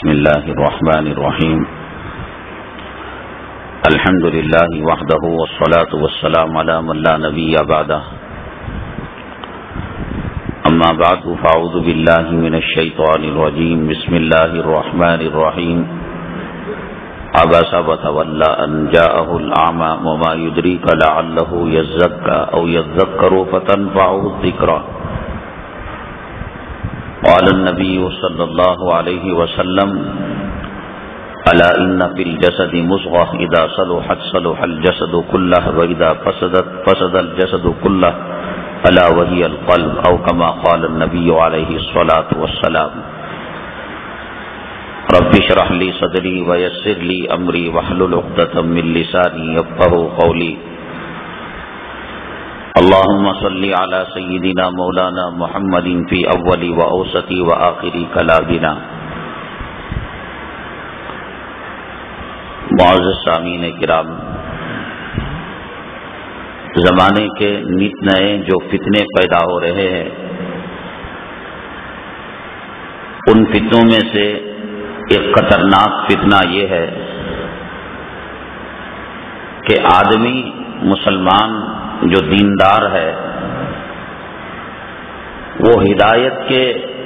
بسم الله الرحمن الرحيم الحمد لله وحده والصلاة والسلام على من لا نبي بعده أما بعد فأعوذ بالله من الشيطان الرجيم بسم الله الرحمن الرحيم عبس وتولى أن جاءه الأعمى وما يدريك لعله يزكى أو يذكر فتنفعه الذكرى قال النبي صلى الله عليه وسلم ألا إن في الجسد مضغة إذا صلحت صلح الجسد كله وإذا فسدت فسد الجسد كله ألا وهي القلب أو كما قال النبي عليه الصلاة والسلام رب اشرح لي صدري ويسر لي أمري واحلل عقدة من لساني يفقهوا قولي اللهم صل على سيدنا مولانا محمد في أول وأوسط وآخر كلامنا. معزز سامعین کرام، زمانے کے نت نئے جو فتنے پیدا ہو رہے ہیں، ان فتنوں میں سے ایک خطرناک فتنہ یہ ہے کہ آدمی مسلمان جو دیندار ہے وہ ہدایت کے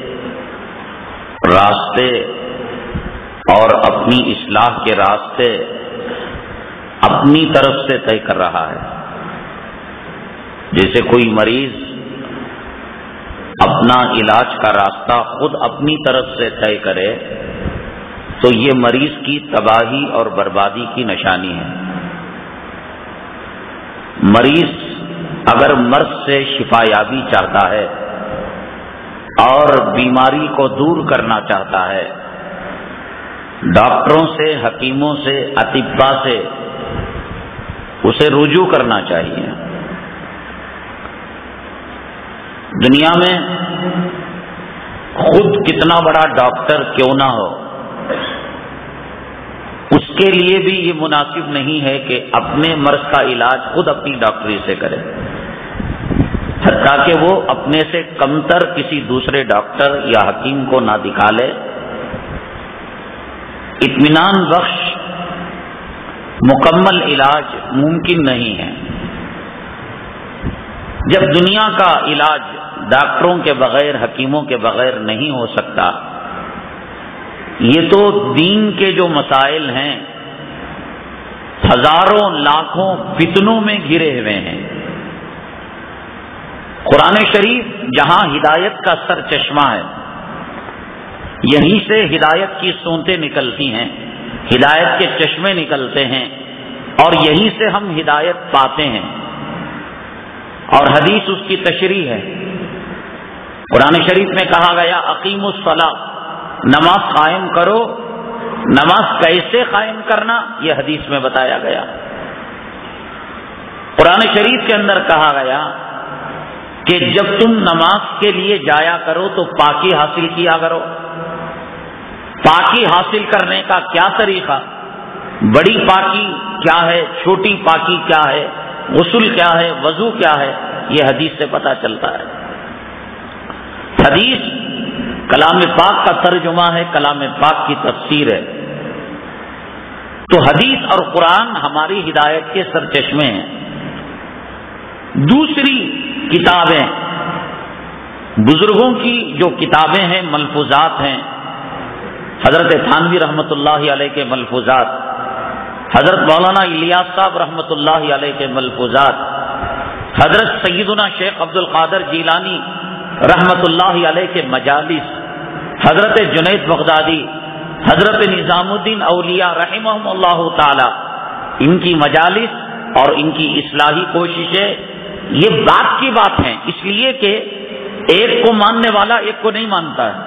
راستے اور اپنی اصلاح کے راستے اپنی طرف سے طے کر رہا ہے. جیسے کوئی مریض اپنا علاج کا راستہ خود اپنی طرف سے طے کرے تو یہ مریض کی تباہی اور بربادی کی نشانی ہے. مریض اگر مرض سے شفا یابی چاہتا ہے اور بیماری کو دور کرنا چاہتا ہے، ڈاکٹروں سے، حکیموں سے، اطباء سے اسے رجوع کرنا چاہیے. دنیا میں خود کتنا بڑا ڈاکٹر کیوں نہ ہو، اس کے لیے بھی یہ مناسب نہیں ہے کہ اپنے مرض کا علاج خود اپنی ڈاکٹری سے کرے، حتیٰ کہ وہ اپنے سے کمتر کسی دوسرے ڈاکٹر یا حکیم کو نہ دکھا لے. اطمینان بخش مکمل علاج ممکن نہیں ہے. جب دنیا کا علاج ڈاکٹروں کے بغیر، حکیموں کے بغیر نہیں ہو سکتا، یہ تو دین کے جو مسائل ہیں ہزاروں لاکھوں فتنوں میں گھرے ہوئے ہیں. قرآن شریف جہاں ہدایت کا سر چشمہ ہے، یہیں سے ہدایت کی سونتیں نکلتی ہیں، ہدایت کے چشمے نکلتے ہیں، اور یہیں سے ہم ہدایت پاتے ہیں. اور حدیث اس کی تشریح ہے. قرآن شریف میں کہا گیا اقیموا الصلاۃ، نماز قائم کرو. نماز کیسے قائم کرنا یہ حدیث میں بتایا گیا. قرآن شریف کے اندر کہا گیا کہ جب تم نماز کے لیے جایا کرو تو پاکی حاصل کیا کرو. پاکی حاصل کرنے کا کیا طریقہ، بڑی پاکی کیا ہے، چھوٹی پاکی کیا ہے، غسل کیا ہے، وضو کیا ہے، یہ حدیث سے پتہ چلتا ہے. حدیث کلام پاک کا ترجمہ ہے، کلام پاک کی تفسیر ہے. تو حدیث اور قرآن ہماری ہدایت کے سرچشمے ہیں. دوسری کتابیں، بزرگوں کی جو کتابیں ہیں، ملفوظات ہیں، حضرت تھانوی رحمۃ اللہ علیہ کے ملفوظات، حضرت مولانا الیاس صاحب رحمۃ اللہ علیہ کے ملفوظات، حضرت سیدنا شیخ عبد القادر جیلانی رحمۃ اللہ علیہ کے مجالس، حضرت جنید بغدادی، حضرت نظام الدین اولیاء رحمہم اللہ تعالی، ان کی مجالس اور ان کی اصلاحی کوششیں یہ بات کی بات ہیں، اس لیے کہ ایک کو ماننے والا ایک کو نہیں مانتا ہے.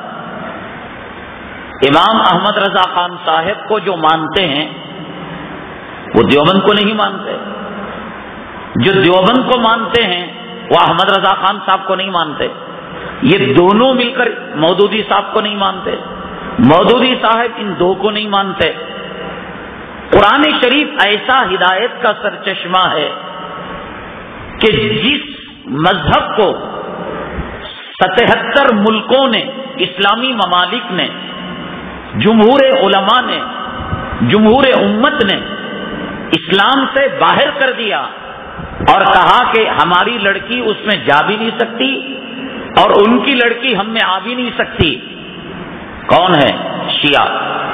امام احمد رضا خان صاحب کو جو مانتے ہیں وہ دیوبند کو نہیں مانتے، جو دیوبند کو مانتے ہیں وہ احمد رضا خان صاحب کو نہیں مانتے. یہ دونوں مل کر مودودی صاحب کو نہیں مانتے، مودودی صاحب ان دو کو نہیں مانتے. قرآن شریف ایسا ہدایت کا سرچشمہ ہے کہ جس مذہب کو 77 ملکوں نے، اسلامی ممالک نے جمہور علماء نے، جمہور امت نے اسلام سے باہر کر دیا اور کہا کہ ہماری لڑکی اس میں جا بھی نہیں سکتی اور ان کی لڑکی ہم میں آ بھی نہیں سکتی. کون ہے؟ شیعہ.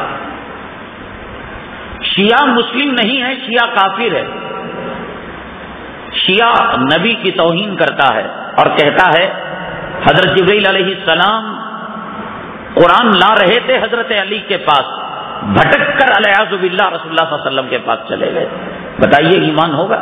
شیعہ مسلم نہیں ہے، شیعہ کافر ہے. شیعہ نبی کی توہین کرتا ہے اور کہتا ہے حضرت جبرائیل علیہ السلام قرآن لا رہے تھے حضرت علی کے پاس، بھٹک کر علیہ باللہ رسول اللہ صلی اللہ علیہ وسلم کے پاس چلے گئے. بتائیے ایمان ہوگا؟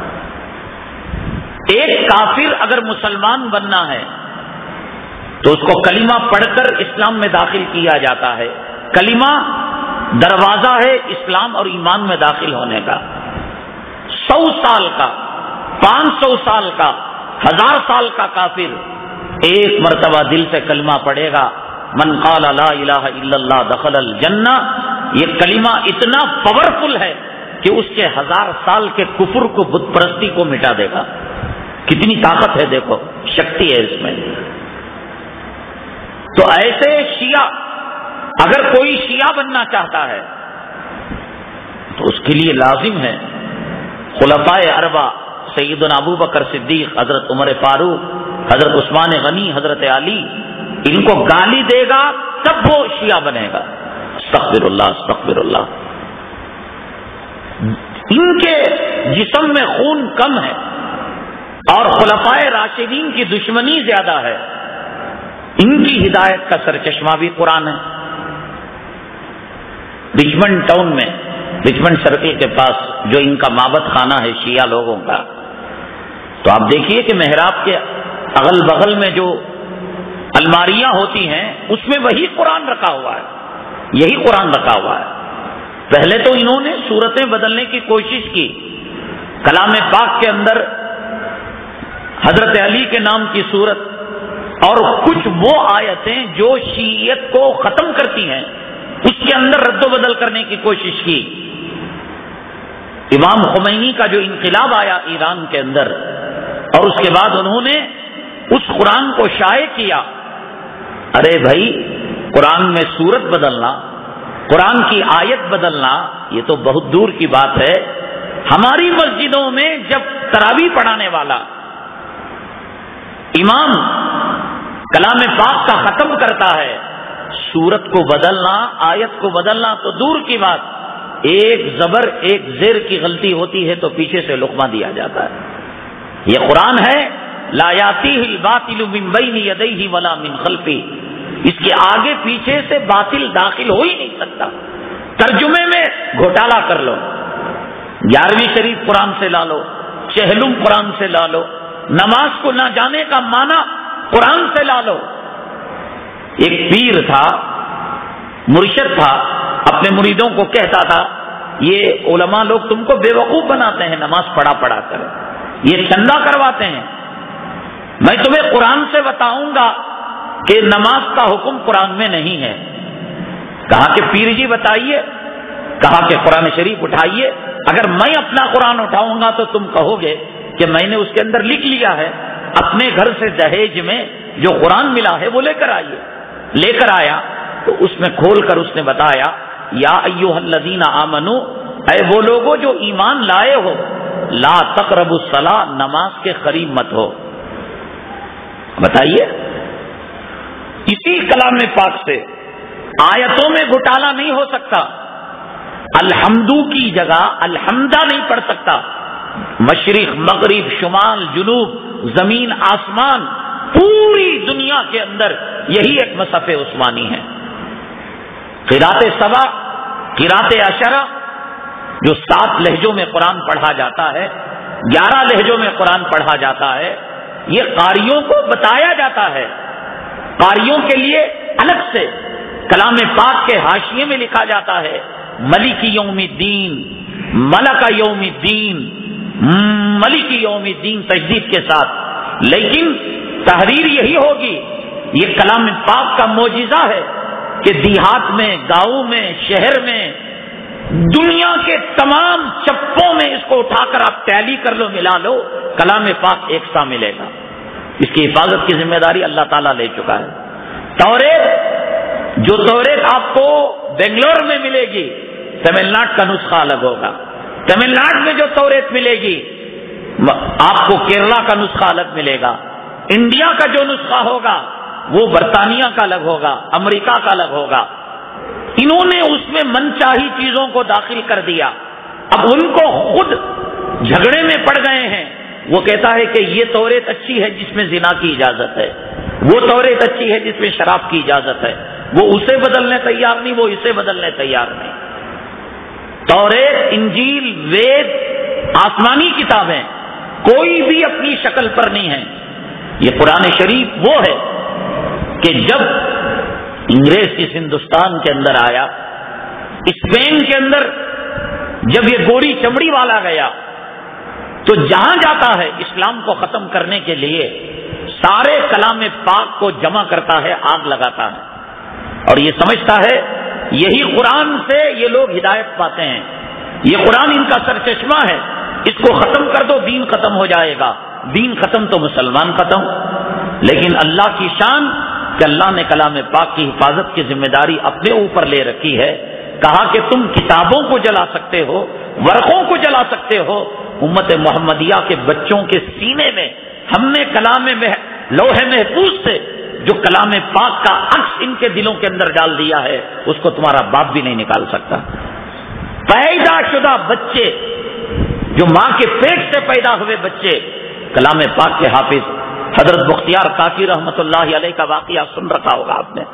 ایک کافر اگر مسلمان بننا ہے تو اس کو کلمہ پڑھ کر اسلام میں داخل کیا جاتا ہے. کلمہ دروازہ ہے اسلام اور ایمان میں داخل ہونے کا. 100 سال کا، 500 سال کا، 1000 سال کا کافر ایک مرتبہ دل سے کلمہ پڑھے گا، من قال لا الہ الا اللہ دخل الجنہ. یہ کلمہ اتنا پاورفل ہے کہ اس کے 1000 سال کے کفر کو، بت پرستی کو مٹا دے گا. کتنی طاقت ہے، دیکھو شکتی ہے اس میں. تو ایسے شیعہ، اگر کوئی شیعہ بننا چاہتا ہے تو اس کے لیے لازم ہے خلفائے اربعہ سیدنا ابو بکر صدیق، حضرت عمر فاروق، حضرت عثمان غنی، حضرت علی، ان کو گالی دے گا تب وہ شیعہ بنے گا. استغفر اللہ استغفر اللہ. ان کے جسم میں خون کم ہے اور خلفائے راشدین کی دشمنی زیادہ ہے. ان کی ہدایت کا سرچشمہ بھی قرآن ہے. رچمنڈ ٹاؤن میں، رچمنڈ سرکل کے پاس جو ان کا معبد خانہ ہے شیعہ لوگوں کا، تو آپ دیکھیے کہ محراب کے اغل بغل میں جو الماریاں ہوتی ہیں اس میں وہی قرآن رکھا ہوا ہے، یہی قرآن رکھا ہوا ہے. پہلے تو انہوں نے صورتیں بدلنے کی کوشش کی. کلام پاک کے اندر حضرت علی کے نام کی صورت اور کچھ وہ آیتیں جو شیعیت کو ختم کرتی ہیں اس کے اندر رد و بدل کرنے کی کوشش کی. امام خمینی کا جو انقلاب آیا ایران کے اندر اور اس کے بعد انہوں نے اس قرآن کو شائع کیا. ارے بھائی، قرآن میں سورت بدلنا، قرآن کی آیت بدلنا، یہ تو بہت دور کی بات ہے. ہماری مسجدوں میں جب تراویح پڑھانے والا امام کلام پاک کا ختم کرتا ہے، سورت کو بدلنا، آیت کو بدلنا تو دور کی بات، ایک زبر ایک زیر کی غلطی ہوتی ہے تو پیچھے سے لقمہ دیا جاتا ہے. یہ قرآن ہے، لا یاتیہ الباطل من بین یدیہ ولا من خلفہ، اس کے آگے پیچھے سے باطل داخل ہو ہی نہیں سکتا. ترجمے میں گھوٹالہ کر لو، 11ویں شریف قرآن سے لا لو، چہلم قرآن سے لا لو، نماز کو نہ جانے کا معنی قرآن سے لا لو. ایک پیر تھا، مرشد تھا، اپنے مریدوں کو کہتا تھا یہ علماء لوگ تم کو بے وقوف بناتے ہیں نماز پڑھا پڑھا کر، یہ چندہ کرواتے ہیں. میں تمہیں قرآن سے بتاؤں گا کہ نماز کا حکم قرآن میں نہیں ہے. کہا کہ پیر جی بتائیے. کہا کہ قرآن شریف اٹھائیے. اگر میں اپنا قرآن اٹھاؤں گا تو تم کہو گے کہ میں نے اس کے اندر لکھ لیا ہے اپنے گھر سے دہیج میں جو قرآن ملا ہے وہ لے کر آئیے. لے کر آیا تو اس میں کھول کر اس نے بتایا یا ایھا الذین آمنو، اے وہ لوگوں جو ایمان لائے ہو، لا تقربوا الصلاۃ، نماز کے قریب مت ہو. بتائیے، اسی کلام پاک سے آیتوں میں گھٹالا نہیں ہو سکتا. الحمدو کی جگہ الحمدہ نہیں پڑھ سکتا. مشرق مغرب شمال جنوب زمین آسمان پوری دنیا کے اندر یہی ایک مصحف عثمانی ہے. قرات سبع، قرات عشرہ، جو 7 لہجوں میں قرآن پڑھا جاتا ہے، 11 لہجوں میں قرآن پڑھا جاتا ہے، یہ قاریوں کو بتایا جاتا ہے. قاریوں کے لیے الگ سے کلام پاک کے حاشیے میں لکھا جاتا ہے ملک یوم الدین، ملک یوم الدین، ملک یوم الدین تجدید کے ساتھ. لیکن تحریر یہی ہوگی. یہ کلام پاک کا معجزہ ہے کہ دیہات میں، گاؤں میں، شہر میں، دنیا کے تمام چپوں میں اس کو اٹھا کر آپ ٹیلی کر لو، ملا لو، کلام پاک ایک سا ملے گا. اس کی حفاظت کی ذمہ داری اللہ تعالیٰ لے چکا ہے. توریت جو توریت آپ کو بنگلور میں ملے گی تمل ناڈو کا نسخہ الگ ہوگا، تمل ناڈو میں جو توریت ملے گی آپ کو کیرلا کا نسخہ الگ ملے گا، انڈیا کا جو نسخہ ہوگا وہ برطانیہ کا الگ ہوگا، امریکہ کا الگ ہوگا۔ انہوں نے اس میں من چاہی چیزوں کو داخل کر دیا، اب ان کو خود جھگڑے میں پڑ گئے ہیں۔ وہ کہتا ہے کہ یہ توریت اچھی ہے جس میں زنا کی اجازت ہے، وہ توریت اچھی ہے جس میں شراب کی اجازت ہے، وہ اسے بدلنے تیار نہیں، وہ اسے بدلنے تیار نہیں۔ توریت، انجیل، وید آسمانی کتابیں کوئی بھی اپنی شکل پر نہیں ہے۔ یہ قرآن شریف وہ ہے کہ جب انگریز اس ہندوستان کے اندر آیا، اسپین کے اندر جب یہ گوری چمڑی والا گیا تو جہاں جاتا ہے اسلام کو ختم کرنے کے لیے سارے کلام پاک کو جمع کرتا ہے، آگ لگاتا ہے، اور یہ سمجھتا ہے یہی قرآن سے یہ لوگ ہدایت پاتے ہیں، یہ قرآن ان کا سرچشمہ ہے، اس کو ختم کر دو دین ختم ہو جائے گا، دین ختم تو مسلمان ختم۔ لیکن اللہ کی شان کہ اللہ نے کلام پاک کی حفاظت کی ذمہ داری اپنے اوپر لے رکھی ہے، کہا کہ تم کتابوں کو جلا سکتے ہو، ورقوں کو جلا سکتے ہو، امت محمدیہ کے بچوں کے سینے میں ہم نے کلام لوح محفوظ سے جو کلام پاک کا عکس ان کے دلوں کے اندر ڈال دیا ہے اس کو تمہارا باپ بھی نہیں نکال سکتا۔ پیدا شدہ بچے، جو ماں کے پیٹ سے پیدا ہوئے بچے کلام پاک کے حافظ، حضرت بختیار کاکی رحمت اللہ علیہ کا واقعہ سن رکھا ہوگا آپ نے،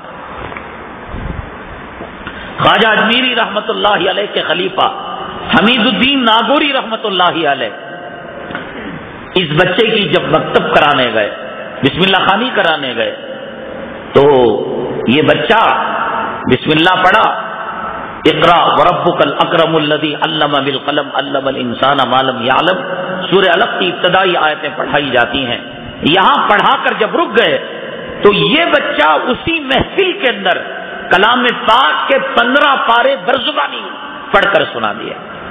خواجہ اجمیری رحمت اللہ علیہ کے خلیفہ حمید الدین ناگوری رحمت اللہ علیہ اس بچے کی جب مکتب کرانے گئے، بسم اللہ خوانی کرانے گئے، تو یہ بچہ بسم اللہ پڑھا، اقرا وربک الاکرم الذی علم بالقلم علم الانسان ما لم یعلم، سورہ علق کی ابتدائی آیتیں پڑھائی جاتی ہیں۔ یہاں پڑھا کر جب رک گئے تو یہ بچہ اسی محفل کے اندر کلام پاک کے 15 پارے برزبانی پڑھ کر سنا دیا۔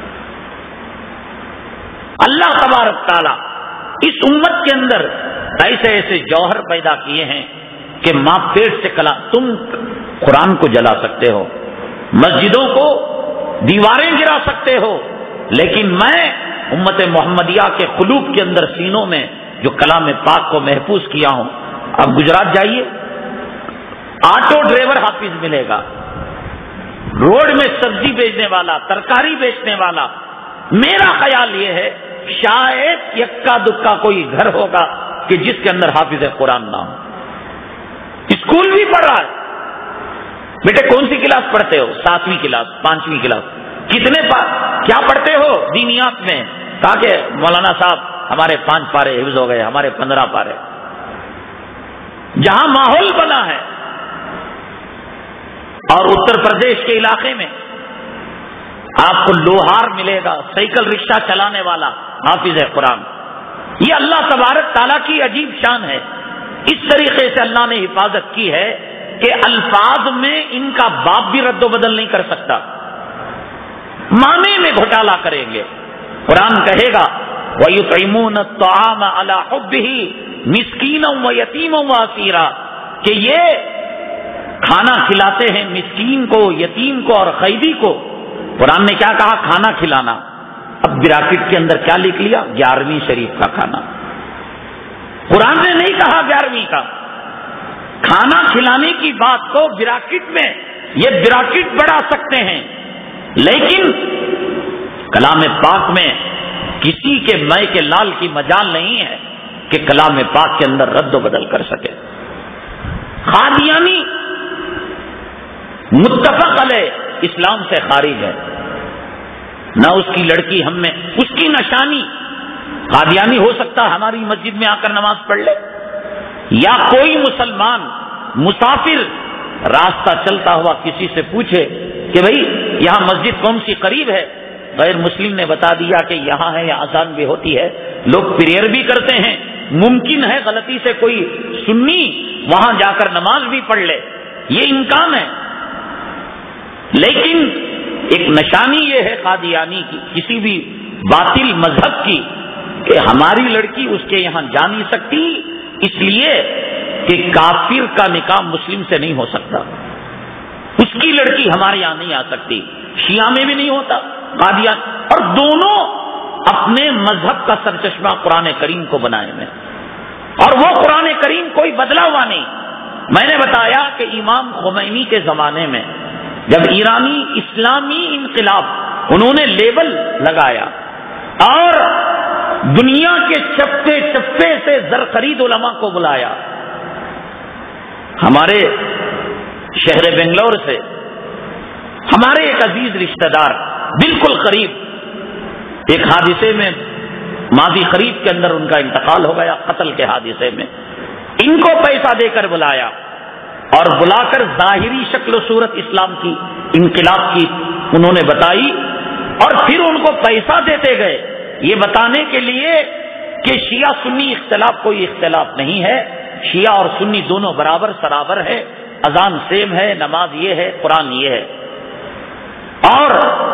اللہ تبارک تعالیٰ اس امت کے اندر ایسے ایسے جوہر پیدا کیے ہیں کہ ماں پیٹ سے تم قرآن کو جلا سکتے ہو، مسجدوں کو دیواریں گرا سکتے ہو، لیکن میں امت محمدیہ کے قلوب کے اندر سینوں میں جو کلام پاک کو محفوظ کیا ہوں۔ اب گجرات جائیے، آٹو ڈرائیور حافظ ملے گا، روڈ میں سبزی بیچنے والا، ترکاری بیچنے والا، میرا خیال یہ ہے شاید یکا دکا کوئی گھر ہوگا کہ جس کے اندر حافظ قرآن نہ ہو۔ اسکول بھی پڑھ رہا ہے، بیٹے کون سی کلاس پڑھتے ہو؟ 7ویں کلاس، 5ویں کلاس، کتنے کیا پڑھتے ہو دینیات میں؟ کہا کہ مولانا صاحب ہمارے 5 پارے حفظ ہو گئے، ہمارے 15 پارے۔ جہاں ماحول بنا ہے، اور اتر پردیش کے علاقے میں آپ کو لوہار ملے گا، سائیکل رکشہ چلانے والا حافظ قرآن۔ یہ اللہ تبارک تعالیٰ کی عجیب شان ہے، اس طریقے سے اللہ نے حفاظت کی ہے کہ الفاظ میں ان کا باپ بھی رد و بدل نہیں کر سکتا، معنی میں گھوٹالہ کریں گے۔ قرآن کہے گا وَيُطْعِمُونَ الطَّعَامَ عَلَى حُبِّهِ مِسْكِينًا وَيَتِيمًا وَأَسِيرًا، کہ یہ کھانا کھلاتے ہیں مسکین کو، یتیم کو اور قیدی کو۔ قرآن نے کیا کہا؟ کھانا کھلانا۔ اب براکٹ کے اندر کیا لکھ لیا؟ 11ویں شریف کا کھانا۔ قرآن نے نہیں کہا 11ویں کا، کھانا کھلانے کی بات کو براکٹ میں، یہ براکٹ بڑھا سکتے ہیں، لیکن کلام پاک میں کسی کے میں کے لال کی مجال نہیں ہے کہ کلام پاک کے اندر رد و بدل کر سکے۔ قادیانی متفق علیہ اسلام سے خارج ہے، نہ اس کی لڑکی ہم نے اس کی نشانی قادیانی ہو سکتا ہماری مسجد میں آ کر نماز پڑھ لے، یا کوئی مسلمان مسافر راستہ چلتا ہوا کسی سے پوچھے کہ بھئی یہاں مسجد کون سی قریب ہے، غیر مسلم نے بتا دیا کہ یہاں ہے، یا اذان بھی ہوتی ہے، لوگ پریئر بھی کرتے ہیں، ممکن ہے غلطی سے کوئی سنی وہاں جا کر نماز بھی پڑھ لے، یہ امکان ہے۔ لیکن ایک نشانی یہ ہے قادیانی کی، کسی بھی باطل مذہب کی، کہ ہماری لڑکی اس کے یہاں جا نہیں سکتی، اس لیے کہ کافر کا نکاح مسلم سے نہیں ہو سکتا۔ اس کی لڑکی ہمارے یہاں نہیں آ سکتی، شیعہ میں بھی نہیں ہوتا، قادیان، اور دونوں اپنے مذہب کا سرچشمہ قرآن کریم کو بنائے میں، اور وہ قرآن کریم کوئی بدلا ہوا نہیں۔ میں نے بتایا کہ امام خمینی کے زمانے میں جب ایرانی اسلامی انقلاب انہوں نے لیبل لگایا اور دنیا کے چپے چپے سے زرخرید علماء کو بلایا، ہمارے شہر بنگلور سے ہمارے ایک عزیز رشتہ دار بالکل قریب ایک حادثے میں ماضی قریب کے اندر ان کا انتقال ہو گیا، قتل کے حادثے میں، ان کو پیسہ دے کر بلایا اور بلا کر ظاہری شکل و صورت اسلام کی انقلاب کی انہوں نے بتائی، اور پھر ان کو پیسہ دیتے گئے یہ بتانے کے لیے کہ شیعہ سنی اختلاف کوئی اختلاف نہیں ہے، شیعہ اور سنی دونوں برابر سرابر ہے، اذان سیم ہے، نماز یہ ہے، قرآن یہ ہے، اور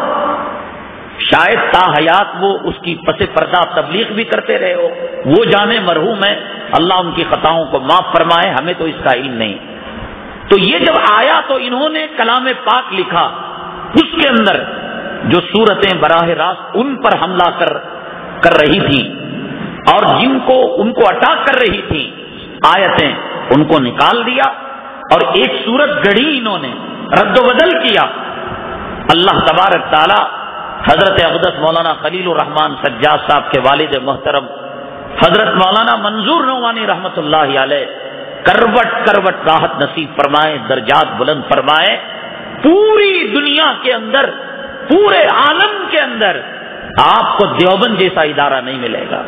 شاید تا حیات وہ اس کی پس پردہ تبلیغ بھی کرتے رہے ہو، وہ جانے مرحوم ہے، اللہ ان کی خطاؤں کو معاف فرمائے، ہمیں تو اس کا علم نہیں۔ تو یہ جب آیا تو انہوں نے کلام پاک لکھا، اس کے اندر جو صورتیں براہ راست ان پر حملہ کر رہی تھی اور جن کو ان کو اٹیک کر رہی تھی آیتیں، ان کو نکال دیا اور ایک صورت گڑھی انہوں نے رد و بدل کیا۔ اللہ تبارک تعالی حضرت اقدس مولانا خلیل الرحمان سجاد صاحب کے والد محترم حضرت مولانا منظور نعمانی رحمت اللہ علیہ کروٹ کروٹ راحت نصیب فرمائے، درجات بلند فرمائے۔ پوری دنیا کے اندر، پورے عالم کے اندر آپ کو دیوبند جیسا ادارہ نہیں ملے گا۔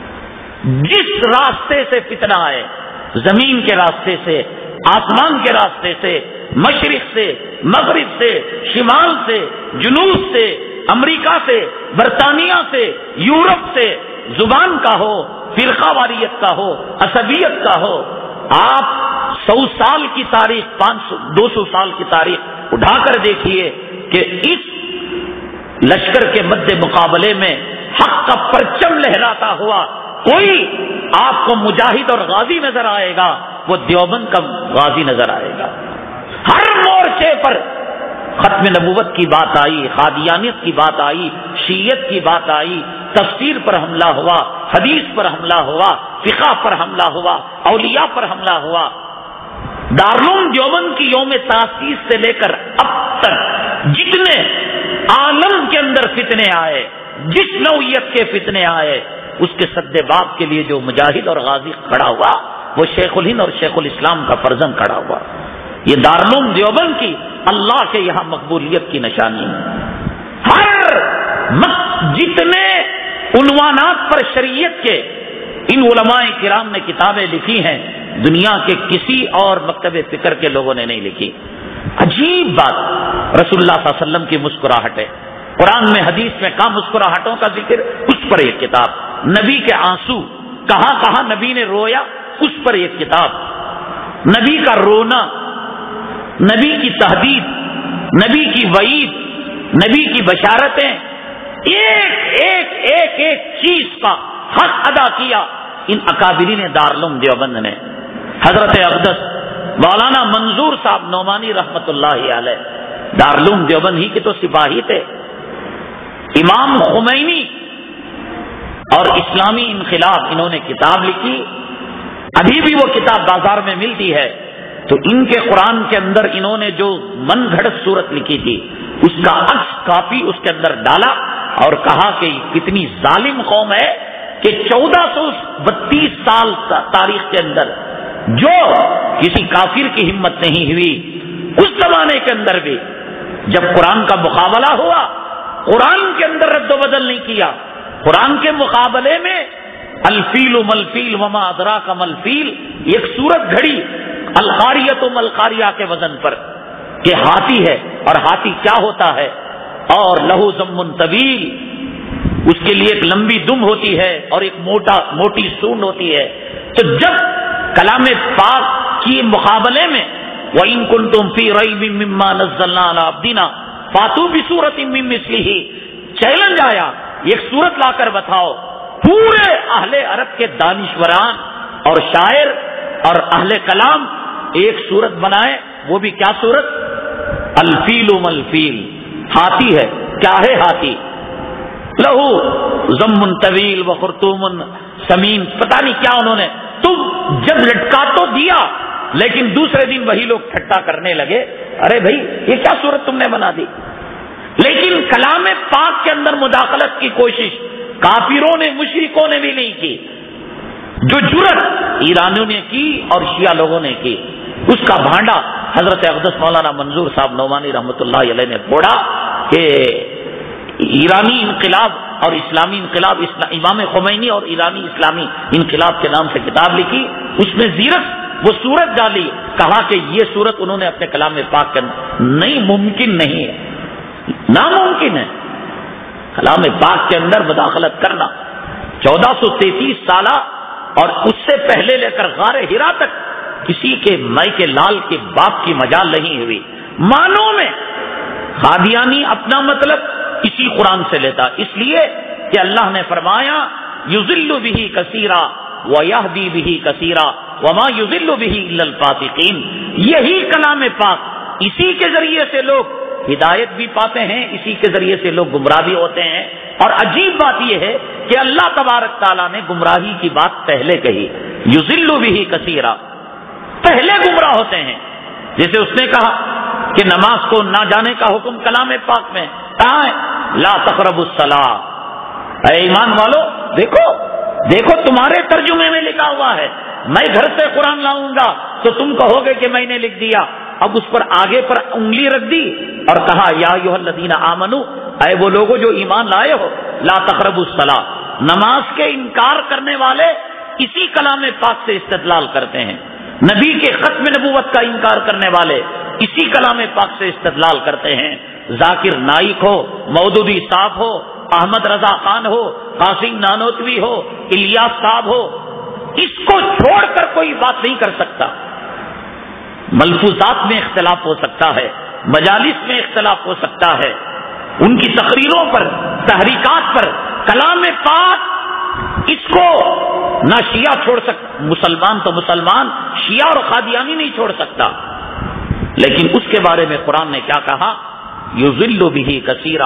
جس راستے سے فتنہ آئے، زمین کے راستے سے، آسمان کے راستے سے، مشرق سے، مغرب سے، شمال سے، جنوب سے، امریکہ سے، برطانیہ سے، یورپ سے، زبان کا ہو، فرقہ واریت کا ہو، عصبیت کا ہو، آپ 100 سال کی تاریخ، 200 سال کی تاریخ اٹھا کر دیکھیے کہ اس لشکر کے مد مقابلے میں حق کا پرچم لہراتا ہوا کوئی آپ کو مجاہد اور غازی نظر آئے گا، وہ دیوبند کا غازی نظر آئے گا۔ ہر مورچے پر ختم نبوت کی بات آئی، قادیانیت کی بات آئی، شیعت کی بات آئی، تفسیر پر حملہ ہوا، حدیث پر حملہ ہوا، فقہ پر حملہ ہوا، اولیاء پر حملہ ہوا۔ دارالعلوم دیوبند کی یوم تاسیس سے لے کر اب تک جتنے عالم کے اندر فتنے آئے، جس نوعیت کے فتنے آئے، اس کے سد باب کے لیے جو مجاہد اور غازی کھڑا ہوا وہ شیخ الہند اور شیخ الاسلام کا فرزند کھڑا ہوا۔ یہ دارالعلوم دیوبند کی اللہ کے یہاں مقبولیت کی نشانی ہے۔ جتنے عنوانات پر شریعت کے ان علماء کرام نے کتابیں لکھی ہیں، دنیا کے کسی اور مکتب فکر کے لوگوں نے نہیں لکھی۔ عجیب بات، رسول اللہ صلی اللہ علیہ وسلم کی مسکراہٹیں، قرآن میں حدیث میں کہاں مسکراہٹوں کا ذکر، اس پر ایک کتاب۔ نبی کے آنسو، کہاں کہاں نبی نے رویا، اس پر ایک کتاب۔ نبی کا رونا، نبی کی تحدید، نبی کی وعید، نبی کی بشارتیں، ایک ایک ایک ایک چیز کا حق ادا کیا ان اکابرین دارالعلوم دیوبند نے۔ حضرت اقدس مولانا منظور صاحب نعمانی رحمت اللہ علیہ دارالعلوم دیوبند ہی کے تو سپاہی تھے۔ امام خمینی اور اسلامی انقلاب، انہوں نے کتاب لکھی، ابھی بھی وہ کتاب بازار میں ملتی ہے۔ تو ان کے قرآن کے اندر انہوں نے جو من گھڑت صورت لکھی تھی اس کا عکس کاپی اس کے اندر ڈالا اور کہا کہ کتنی ظالم قوم ہے کہ 1432 سال تاریخ کے اندر جو کسی کافر کی ہمت نہیں ہوئی، اس زمانے کے اندر بھی جب قرآن کا مقابلہ ہوا، قرآن کے اندر رد و بدل نہیں کیا۔ قرآن کے مقابلے میں الفیل ملفیل وما ادراک ملفیل ایک صورت گھڑی القاریۃ ملقاریہ کے وزن پر کہ ہاتھی ہے، اور ہاتھی کیا ہوتا ہے، اور لہو ضم طویل، اس کے لیے ایک لمبی دم ہوتی ہے اور ایک موٹی سونڈ ہوتی ہے۔ تو جب کلام پاک کے مقابلے میں وَإِن كُنتُمْ فِي رَيْبٍ مِّمَّا نَزَّلْنَا عَلَىٰ عَبْدِنَا فَأْتُوا بِسُورَةٍ مِّن مِّثْلِهِ، چیلنج آیا، ایک سورت لا کر بتاؤ۔ پورے اہل عرب کے دانشوران اور شاعر اور اہل کلام ایک سورت بنائے، وہ بھی کیا سورت؟ الفیل ملفیل، ہاتھی ہے. کیا ہے ہاتھی؟ لہو ضم طویل و خرطوم سمین، پتہ نہیں کیا انہوں نے. تم جب لٹکا تو دیا، لیکن دوسرے دن وہی لوگ ٹھٹا کرنے لگے، ارے بھائی یہ کیا صورت تم نے بنا دی. لیکن کلام پاک کے اندر مداخلت کی کوشش کافروں نے، مشرکوں نے بھی نہیں کی. جو جرت ایرانیوں نے کی اور شیعہ لوگوں نے کی، اس کا بھانڈا حضرت اقدس مولانا منظور صاحب نعمانی رحمۃ اللہ علیہ نے پھوڑا کہ ایرانی انقلاب اور اسلامی انقلاب، امام خمینی اور ایرانی اسلامی انقلاب کے نام سے کتاب لکھی. اس میں زیرک وہ صورت ڈالی، کہا کہ یہ صورت انہوں نے اپنے کلام پاک کے نہیں، ممکن نہیں ہے، ناممکن ہے کلام پاک کے اندر مداخلت کرنا. 1433 سالہ اور اس سے پہلے لے کر غار ہرا تک کسی کے مائی کے لال کے باپ کی مجال نہیں ہوئی. معنوں میں قادیانی اپنا مطلب اسی قرآن سے لیتا، اس لیے کہ اللہ نے فرمایا یضل بہ کثیرا ویہدی بہ کثیرا وما یضل بہ الا الفاسقین. یہی کلام پاک، اسی کے ذریعے سے لوگ ہدایت بھی پاتے ہیں، اسی کے ذریعے سے لوگ گمراہ بھی ہوتے ہیں. اور عجیب بات یہ ہے کہ اللہ تبارک تعالیٰ نے گمراہی کی بات پہلے کہی، یضل بہ کثیرا، پہلے گمراہ ہوتے ہیں. جیسے اس نے کہا کہ نماز کو نہ جانے کا حکم کلام پاک میں کہاں ہے؟ لا تقربوا الصلاۃ. اے ایمان والو دیکھو تمہارے ترجمے میں لکھا ہوا ہے، میں گھر سے قرآن لاؤں گا تو تم کہو گے کہ میں نے لکھ دیا. اب اس پر آگے پر انگلی رکھ دی اور کہا یا ایھا الذین آمنوا، اے وہ لوگوں جو ایمان لائے ہو، لا تقربوا الصلاۃ. نماز کے انکار کرنے والے اسی کلام پاک سے استدلال کرتے ہیں. نبی کے ختم نبوت کا انکار کرنے والے اسی کلام پاک سے استدلال کرتے ہیں. ذاکر نائک ہو، مودودی صاحب ہو، احمد رضا خان ہو، قاسم نانوتوی ہو، الیاس صاحب ہو، اس کو چھوڑ کر کوئی بات نہیں کر سکتا. ملفوظات میں اختلاف ہو سکتا ہے، مجالس میں اختلاف ہو سکتا ہے، ان کی تقریروں پر، تحریکات پر. کلام پاک اس کو نہ شیعہ چھوڑ سکتا، مسلمان تو مسلمان، شیعہ اور قادیانی نہیں چھوڑ سکتا. لیکن اس کے بارے میں قرآن نے کیا کہا؟ یضل بہ کثیرا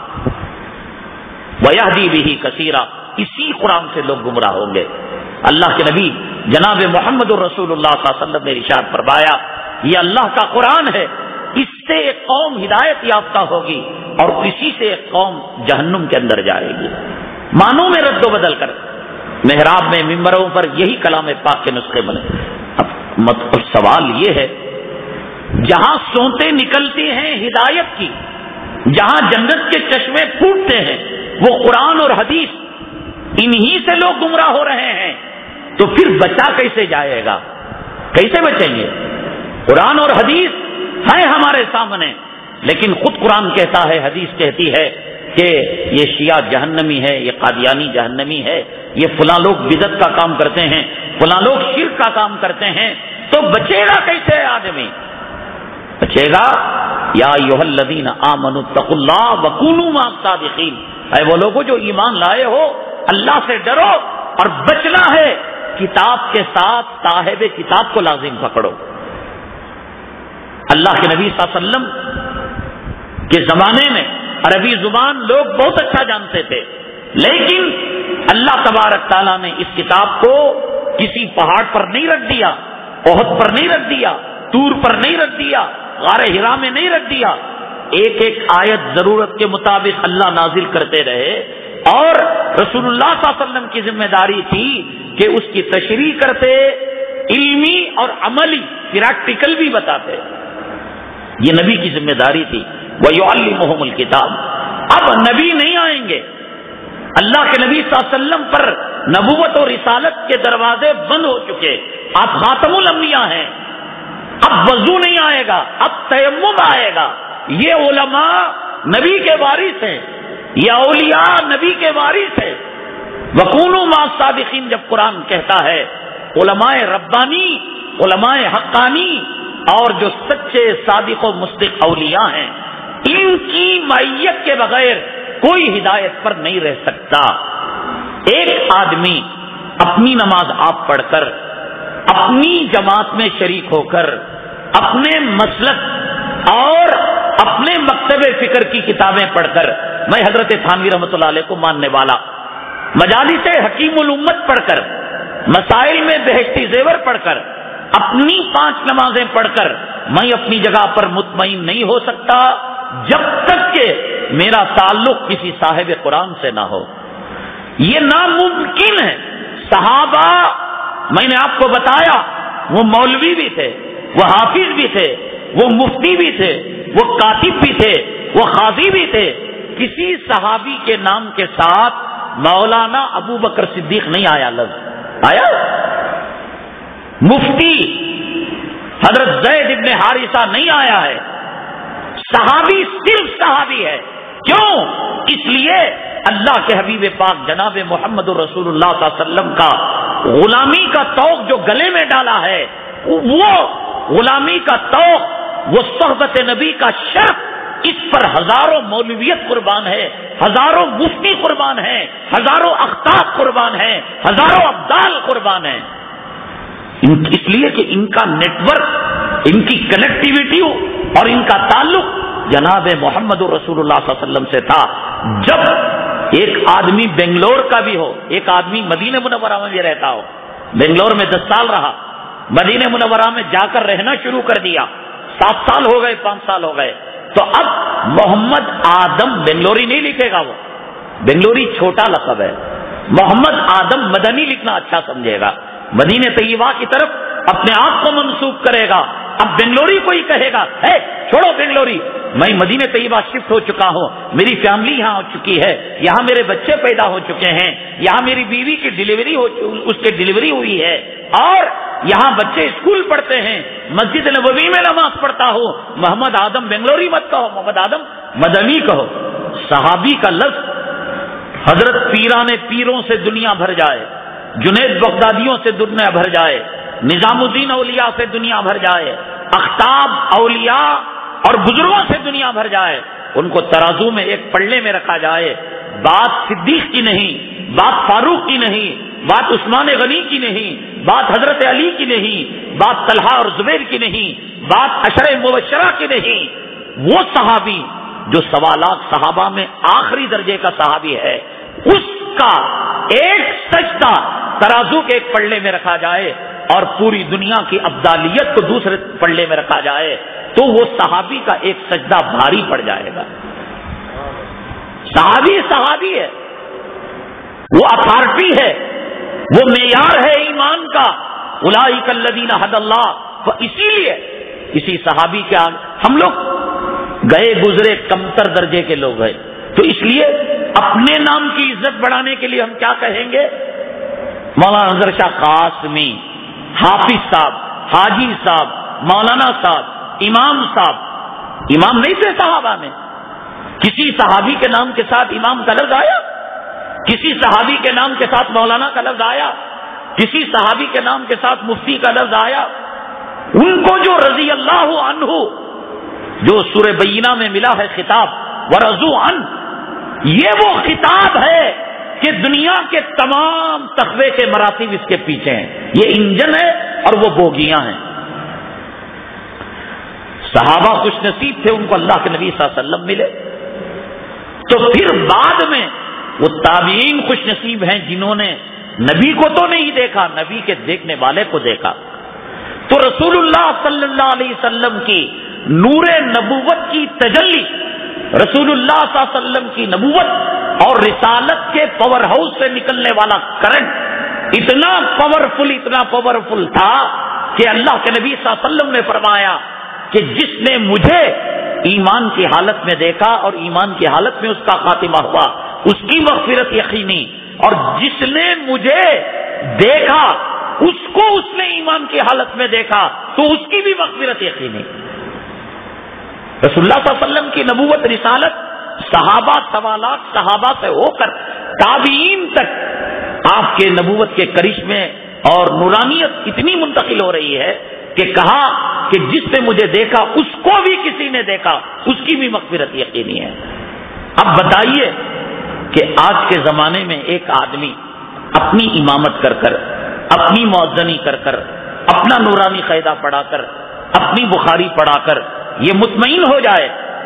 ویہدی بہ کثیرا. اسی قرآن سے لوگ گمراہ ہوں گے. اللہ کے نبی جناب محمد الرسول اللہ صلی اللہ علیہ وسلم نے ارشاد فرمایا یہ اللہ کا قرآن ہے، اس سے ایک قوم ہدایت یافتہ ہوگی اور اسی سے ایک قوم جہنم کے اندر جائے گی. معنوں میں رد و بدل کر محراب میں، ممبروں پر یہی کلام پاک کے نسخے بنے. اب سوال یہ ہے، جہاں سونتے نکلتی ہیں ہدایت کی، جہاں جنت کے چشمے پھوٹتے ہیں، وہ قرآن اور حدیث، انہی سے لوگ گمراہ ہو رہے ہیں، تو پھر بچا کیسے جائے گا؟ کیسے بچیں گے؟ قرآن اور حدیث ہیں ہمارے سامنے، لیکن خود قرآن کہتا ہے، حدیث کہتی ہے کہ یہ شیعہ جہنمی ہے، یہ قادیانی جہنمی ہے، یہ فلاں لوگ بدعت کا کام کرتے ہیں، فلاں لوگ شرک کا کام کرتے ہیں. تو بچے گا کیسے آدمی؟ بچے گا یا ایھا الذین آمنوا اتقوا اللہ وکونوا مع الصادقین. اے وہ لوگوں جو ایمان لائے ہو، اللہ سے ڈرو اور بچنا ہے کتاب کے ساتھ صاحب کتاب کو لازم پکڑو. اللہ کے نبی صلی اللہ علیہ وسلم کے زمانے میں عربی زبان لوگ بہت اچھا جانتے تھے، لیکن اللہ تبارک تعالیٰ نے اس کتاب کو کسی پہاڑ پر نہیں رکھ دیا، احد پر نہیں رکھ دیا، طور پر نہیں رکھ دیا، غار ہرا میں نہیں رکھ دیا. ایک ایک آیت ضرورت کے مطابق اللہ نازل کرتے رہے، اور رسول اللہ صلی اللہ علیہ وسلم کی ذمہ داری تھی کہ اس کی تشریح کرتے، علمی اور عملی پریکٹیکل بھی بتاتے. یہ نبی کی ذمہ داری تھی. وَيُعَلِّمُهُمُ الْكِتَابَ. اب نبی نہیں آئیں گے، اللہ کے نبی صلی اللہ علیہ وسلم پر نبوت اور رسالت کے دروازے بند ہو چکے. آپ خاتم الانبیاء ہیں، اب وضو نہیں آئے گا، اب تیمم آئے گا. یہ علماء نبی کے وارث ہیں، یہ اولیاء نبی کے وارث ہیں. وَكُونُوا مَعَ الصَّادِقِينَ جب قرآن کہتا ہے، علماء ربانی، علماء حقانی اور جو سچے صادق و مصدق اولیاء ہیں، ان کی معیت کے بغیر کوئی ہدایت پر نہیں رہ سکتا. ایک آدمی اپنی نماز آپ پڑھ کر، اپنی جماعت میں شریک ہو کر، اپنے مسلک اور اپنے مکتب فکر کی کتابیں پڑھ کر میں حضرت تھانوی رحمۃ اللہ علیہ کو ماننے والا، مجالس حکیم الامت پڑھ کر، مسائل میں بہشتی زیور پڑھ کر، اپنی 5 نمازیں پڑھ کر میں اپنی جگہ پر مطمئن نہیں ہو سکتا جب تک کہ میرا تعلق کسی صاحب قرآن سے نہ ہو۔ یہ ناممکن ہے۔ صحابہ، میں نے آپ کو بتایا، وہ مولوی بھی تھے، وہ حافظ بھی تھے، وہ مفتی بھی تھے، وہ کاتب بھی تھے، وہ قاضی بھی تھے۔ کسی صحابی کے نام کے ساتھ مولانا ابو بکر صدیق نہیں آیا لفظ، آیا؟ مفتی حضرت زید ابن حارثہ نہیں آیا ہے۔ صحابی صرف صحابی ہے۔ کیوں؟ اس لیے اللہ کے حبیب پاک جناب محمد رسول اللہ صلی اللہ علیہ وسلم کا غلامی کا توق جو گلے میں ڈالا ہے، وہ غلامی کا توق، وہ صحبت نبی کا شرف، اس پر ہزاروں مولویت قربان ہے، ہزاروں مفتی قربان ہیں، ہزاروں اخطاب قربان ہیں، ہزاروں ابدال قربان ہیں۔ اس لیے کہ ان کا نیٹ ورک، ان کی کنیکٹیویٹی اور ان کا تعلق جناب محمد رسول اللہ صلی اللہ علیہ وسلم سے تھا۔ جب ایک آدمی بنگلور کا بھی ہو، ایک آدمی مدینہ منورہ میں بھی رہتا ہو، بنگلور میں 10 سال رہا، مدینہ منورہ میں جا کر رہنا شروع کر دیا، 7 سال ہو گئے، 5 سال ہو گئے، تو اب محمد آدم بنگلوری نہیں لکھے گا، وہ بنگلوری چھوٹا لقب ہے، محمد آدم مدنی لکھنا اچھا سمجھے گا، مدینہ طیبہ کی طرف اپنے آپ کو منسوب کرے گا۔ اب بنگلوری کوئی کہے گا، ہے چھوڑو بنگلوری، میں مدینہ طیبہ شفٹ ہو چکا ہوں، میری فیملی یہاں ہو چکی ہے، یہاں میرے بچے پیدا ہو چکے ہیں، یہاں میری بیوی کی ڈلیوری ہوئی ہے، اور یہاں بچے اسکول پڑھتے ہیں، مسجد نبوی میں نماز پڑھتا ہوں۔ محمد آدم بنگلوری مت کہو، محمد آدم مدنی کہو۔ صحابی کا لفظ حضرت پیران پیروں سے دنیا بھر جائے، جنید بغدادیوں سے دنیا بھر جائے، نظام الدین اولیاء سے دنیا بھر جائے، اختاب اولیاء اور بزرگوں سے دنیا بھر جائے، ان کو ترازو میں ایک پلڑے میں رکھا جائے، بات صدیق کی نہیں، بات فاروق کی نہیں، بات عثمان غنی کی نہیں، بات حضرت علی کی نہیں، بات طلحہ اور زبیر کی نہیں، بات عشرہ مبشرہ کی نہیں۔ وہ صحابی جو 1.25 لاکھ صحابہ میں آخری درجے کا صحابی ہے، اس کا ایک سجدہ ترازو کے ایک پلڑے میں رکھا جائے اور پوری دنیا کی افضالیت کو دوسرے پلڑے میں رکھا جائے تو وہ صحابی کا ایک سجدہ بھاری پڑ جائے گا۔ صحابی ہے، وہ اتھارٹی ہے، وہ معیار ہے ایمان کا۔ اولئک الذین ھدی اللہ، اسی لیے کسی صحابی کے آگے ہم لوگ گئے گزرے کمتر درجے کے لوگ ہیں، تو اس لیے اپنے نام کی عزت بڑھانے کے لیے ہم کیا کہیں گے؟ مولانا نظر شاہ قاسمی، حافظ صاحب، حاجی صاحب، مولانا صاحب، امام صاحب۔ امام نہیں تھے صحابہ میں؟ کسی صحابی کے نام کے ساتھ امام کا لفظ آیا؟ کسی صحابی کے نام کے ساتھ مولانا کا لفظ آیا؟ کسی صحابی کے نام کے ساتھ مفتی کا لفظ آیا؟ ان کو جو رضی اللہ عنہ، جو سورہ بینہ میں ملا ہے خطاب ورضوا عنہ، یہ وہ خطاب ہے کہ دنیا کے تمام تقوی کے مراتب اس کے پیچھے ہیں، یہ انجن ہے اور وہ بوگیاں ہیں۔ صحابہ خوش نصیب تھے، ان کو اللہ کے نبی صلی اللہ علیہ وسلم ملے، تو پھر بعد میں وہ تابعین خوش نصیب ہیں جنہوں نے نبی کو تو نہیں دیکھا، نبی کے دیکھنے والے کو دیکھا۔ تو رسول اللہ صلی اللہ علیہ وسلم کی نور نبوت کی تجلی، رسول اللہ صلی اللہ علیہ وسلم کی نبوت اور رسالت کے پاور ہاؤس سے نکلنے والا کرنٹ اتنا پاورفل تھا کہ اللہ کے نبی صلی اللہ علیہ وسلم نے فرمایا کہ جس نے مجھے ایمان کی حالت میں دیکھا اور ایمان کی حالت میں اس کا خاتمہ ہوا، اس کی مغفرت یقینی، اور جس نے مجھے دیکھا اس کو اس نے ایمان کی حالت میں دیکھا تو اس کی بھی مغفرت یقینی۔ رسول اللہ صلی اللہ علیہ وسلم کی نبوت، رسالت، صحابہ، 1.25 لاکھ صحابہ سے ہو کر تابعین تک آپ کے نبوت کے کرشمے اور نورانیت اتنی منتقل ہو رہی ہے کہ کہا کہ جس نے مجھے دیکھا اس کو بھی کسی نے دیکھا، اس کی بھی مغفرت یقینی ہے۔ اب بتائیے کہ آج کے زمانے میں ایک آدمی اپنی امامت کر کر، اپنی مؤذنی کر کر، اپنا نورانی قاعدہ پڑھا کر، اپنی بخاری پڑھا کر یہ مطمئن ہو جائے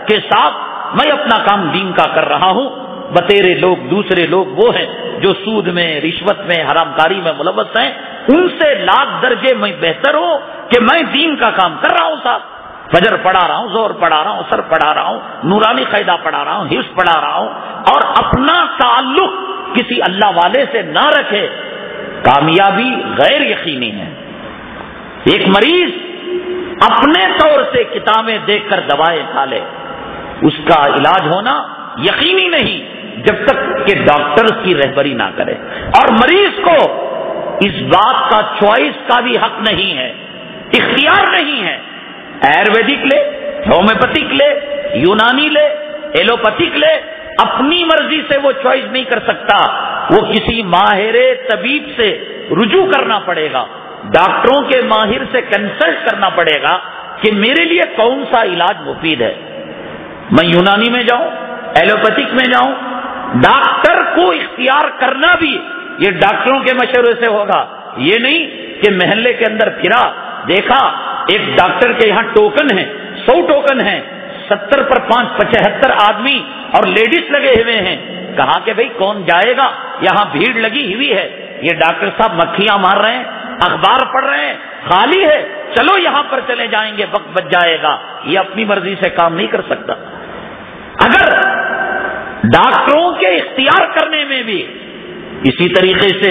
کہ صاحب میں اپنا کام دین کا کر رہا ہوں، بتیرے لوگ دوسرے لوگ وہ ہیں جو سود میں، رشوت میں، حرام کاری میں ملوث ہیں، ان سے لاکھ درجے میں بہتر ہوں کہ میں دین کا کام کر رہا ہوں صاحب، فجر پڑھا رہا ہوں، زور پڑھا رہا ہوں، اثر پڑھا رہا ہوں، نورانی قاعدہ پڑھا رہا ہوں، حفظ پڑھا رہا ہوں، اور اپنا تعلق کسی اللہ والے سے نہ رکھے، کامیابی غیر یقینی ہے۔ ایک مریض اپنے طور سے کتابیں دیکھ کر دوائیں کھا لے، اس کا علاج ہونا یقینی نہیں جب تک کہ ڈاکٹر کی رہبری نہ کرے، اور مریض کو اس بات کا چوائس کا بھی حق نہیں ہے، اختیار نہیں ہے۔ آیورویدک لے، ہومیوپیتھک لے، یونانی لے، ایلوپیتھک لے، اپنی مرضی سے وہ چوائس نہیں کر سکتا، وہ کسی ماہر طبیب سے رجوع کرنا پڑے گا، ڈاکٹروں کے ماہر سے کنسلٹ کرنا پڑے گا کہ میرے لیے کون سا علاج مفید ہے، میں یونانی میں جاؤں، ایلوپیتھک میں جاؤں۔ ڈاکٹر کو اختیار کرنا بھی یہ ڈاکٹروں کے مشورے سے ہوگا، یہ نہیں کہ محلے کے اندر پھرا، دیکھا ایک ڈاکٹر کے یہاں ٹوکن ہے، 100 ٹوکن ہیں، 70 پر 5 75 آدمی اور لیڈیز لگے ہوئے ہیں، کہا کہ بھئی کون جائے گا، یہاں بھیڑ لگی ہوئی ہے، یہ ڈاکٹر صاحب مکھیاں مار رہے ہیں، اخبار پڑھ رہے ہیں، خالی ہے، چلو یہاں پر چلے جائیں گے، وقت بچ جائے گا۔ یہ اپنی مرضی سے کام نہیں کر سکتا۔ اگر ڈاکٹروں کے اختیار کرنے میں بھی اسی طریقے سے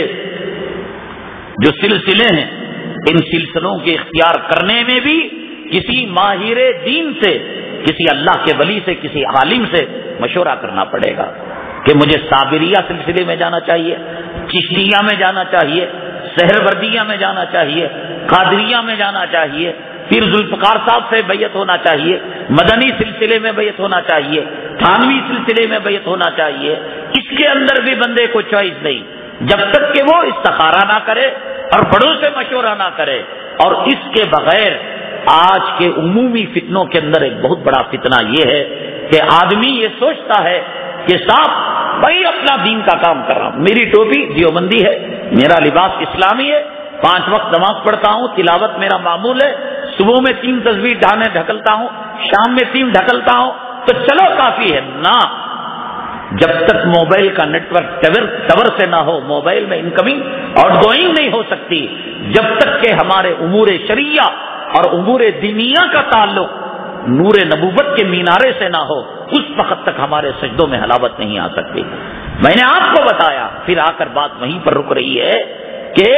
جو سلسلے ہیں، ان سلسلوں کے اختیار کرنے میں بھی کسی ماہر دین سے، کسی اللہ کے ولی سے، کسی عالم سے مشورہ کرنا پڑے گا کہ مجھے صابریہ سلسلے میں جانا چاہیے، چشتیہ میں جانا چاہیے، سہروردیہ میں جانا چاہیے، قادریہ میں جانا چاہیے، پھر ذوالفقار صاحب سے بیعت ہونا چاہیے، مدنی سلسلے میں بیعت ہونا چاہیے، تھانوی سلسلے میں بیعت ہونا چاہیے۔ اس کے اندر بھی بندے کو چوائس نہیں جب تک کہ وہ استخارہ نہ کرے اور بڑوں سے مشورہ نہ کرے۔ اور اس کے بغیر آج کے عمومی فتنوں کے اندر ایک بہت بڑا فتنہ یہ ہے کہ آدمی یہ سوچتا ہے کہ صاحب میں اپنا دین کا کام کر رہا ہوں، میری ٹوپی دیوبندی ہے، میرا لباس اسلامی ہے، 5 وقت نماز پڑھتا ہوں، تلاوت میرا معمول ہے، صبح میں 3 تصویر ڈھکلتا ہوں، شام میں 3 ڈھکلتا ہوں، تو چلو کافی ہے نا۔ جب تک موبائل کا نیٹ ورک ٹاور سے نہ ہو، موبائل میں انکمنگ آؤٹ گوئنگ نہیں ہو سکتی، جب تک کہ ہمارے امور شریعہ اور امور دینیہ کا تعلق نور نبوت کے مینارے سے نہ ہو، اس وقت تک ہمارے سجدوں میں حلاوت نہیں آ سکتی۔ میں نے آپ کو بتایا، پھر آ کر بات وہیں پر رک رہی ہے کہ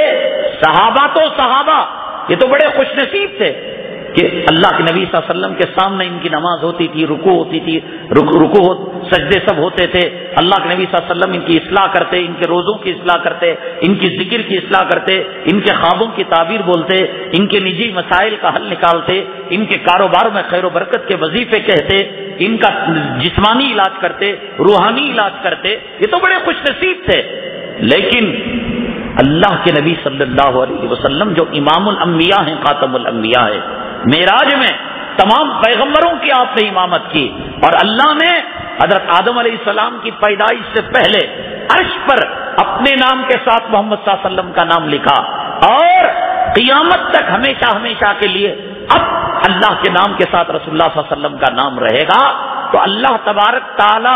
صحابہ یہ تو بڑے خوش نصیب تھے کہ اللہ کے نبی صلی اللہ علیہ وسلم کے سامنے ان کی نماز ہوتی تھی، رکوع ہوتی تھی، سجدے سب ہوتے تھے، اللہ کے نبی صلی اللہ علیہ وسلم ان کی اصلاح کرتے، ان کے روزوں کی اصلاح کرتے، ان کی ذکر کی اصلاح کرتے، ان کے خوابوں کی تعبیر بولتے، ان کے نجی مسائل کا حل نکالتے، ان کے کاروبار میں خیر و برکت کے وظیفے کہتے، ان کا جسمانی علاج کرتے، روحانی علاج کرتے، یہ تو بڑے خوش نصیب تھے۔ لیکن اللہ کے نبی صلی اللہ علیہ وسلم جو امام الانبیاء ہیں، خاتم الانبیاء ہے، معراج میں تمام پیغمبروں کی آپ نے امامت کی، اور اللہ نے حضرت آدم علیہ السلام کی پیدائش سے پہلے عرش پر اپنے نام کے ساتھ محمد صلی اللہ علیہ وسلم کا نام لکھا، اور قیامت تک ہمیشہ ہمیشہ کے لیے اب اللہ کے نام کے ساتھ رسول اللہ صلی اللہ علیہ وسلم کا نام رہے گا۔ تو اللہ تبارک تعالی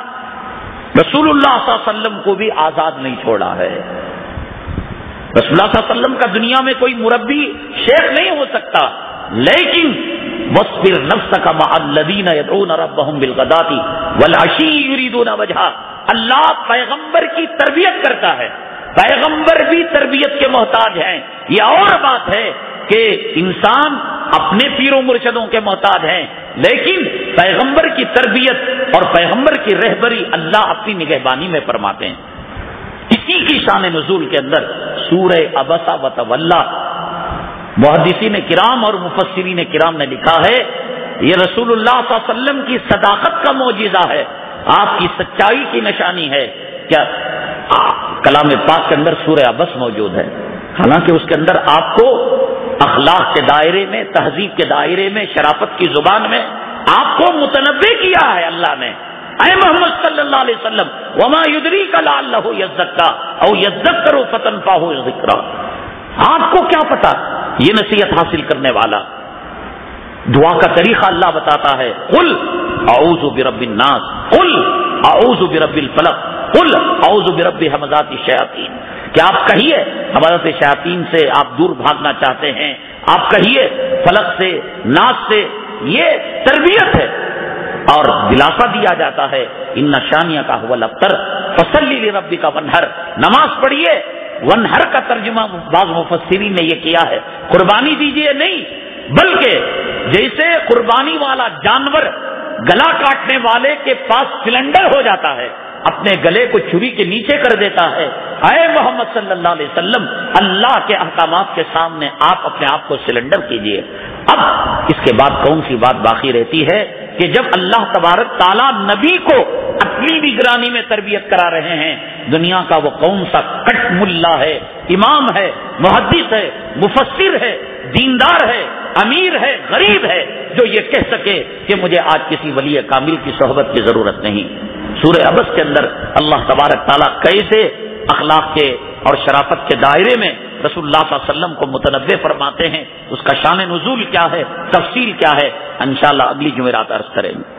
رسول اللہ صلی اللہ علیہ وسلم کو بھی آزاد نہیں چھوڑا ہے۔ رسول اللہ صلی اللہ علیہ وسلم کا دنیا میں کوئی مربی شیخ نہیں ہو سکتا، لیکن وَاصْبِرْ نَفْسَكَ مَعَ الَّذِينَ يَدْعُونَ رَبَّهُمْ بِالْغَدَاةِ وَالْعَشِيِّ يُرِيدُونَ وَجْهَهُ۔ اللہ پیغمبر کی تربیت کرتا ہے، پیغمبر بھی تربیت کے محتاج ہیں۔ یہ اور بات ہے کہ انسان اپنے پیر و مرشدوں کے محتاج ہیں، لیکن پیغمبر کی تربیت اور پیغمبر کی رہبری اللہ اپنی نگہبانی میں فرماتے ہیں۔ اسی کی شان نزول کے اندر سورہ عبسہ وتولی، محدثین کرام اور مفسرین کرام نے لکھا ہے یہ رسول اللہ صلی اللہ علیہ وسلم کی صداقت کا معجزہ ہے، آپ کی سچائی کی نشانی ہے۔ کیا کلام پاک کے اندر سورہ عبس موجود ہے، حالانکہ اس کے اندر آپ کو اخلاق کے دائرے میں، تہذیب کے دائرے میں، شرافت کی زبان میں آپ کو متنبع کیا ہے اللہ نے، اے محمد صلی اللہ علیہ وسلم وما یدریک لعلہ یزکا او یذکر فتنفعہ الذکریٰ۔ آپ کو کیا پتا، یہ نصیحت حاصل کرنے والا دعا کا طریقہ اللہ بتاتا ہے، قل اعوذ برب الناس، قل اعوذ برب الفلق، قل اعوذ برب همزات الشیاطین. کہ آپ کہیے حمزات شیاطین سے آپ دور بھاگنا چاہتے ہیں، آپ کہیے فلق سے، ناس سے. یہ تربیت ہے اور دلاسا دیا جاتا ہے ان شانیہ کا هو الابتر فصلی لربک وانحر. نماز پڑھیے. ونحر کا ترجمہ بعض مفسرین نے یہ کیا ہے قربانی دیجیے نہیں، بلکہ جیسے قربانی والا جانور گلا کاٹنے والے کے پاس سلنڈر ہو جاتا ہے، اپنے گلے کو چھری کے نیچے کر دیتا ہے. اے محمد صلی اللہ علیہ وسلم، اللہ کے احکامات کے سامنے آپ اپنے آپ کو سلنڈر کیجیے. اب اس کے بعد کون سی بات باقی رہتی ہے کہ جب اللہ تبارک تعالیٰ نبی کو اپنی نگرانی میں تربیت کرا رہے ہیں، دنیا کا وہ کون سا کٹ ملا ہے، امام ہے، محدث ہے، مفسر ہے، دیندار ہے، امیر ہے، غریب ہے، جو یہ کہہ سکے کہ مجھے آج کسی ولی کامل کی صحبت کی ضرورت نہیں. سورہ عبس کے اندر اللہ تبارک تعالیٰ کیسے اخلاق کے اور شرافت کے دائرے میں رسول اللہ صلی اللہ علیہ وسلم کو متنبع فرماتے ہیں، اس کا شان نزول کیا ہے، تفصیل کیا ہے، انشاءاللہ اگلی جمعرات عرض کریں گے.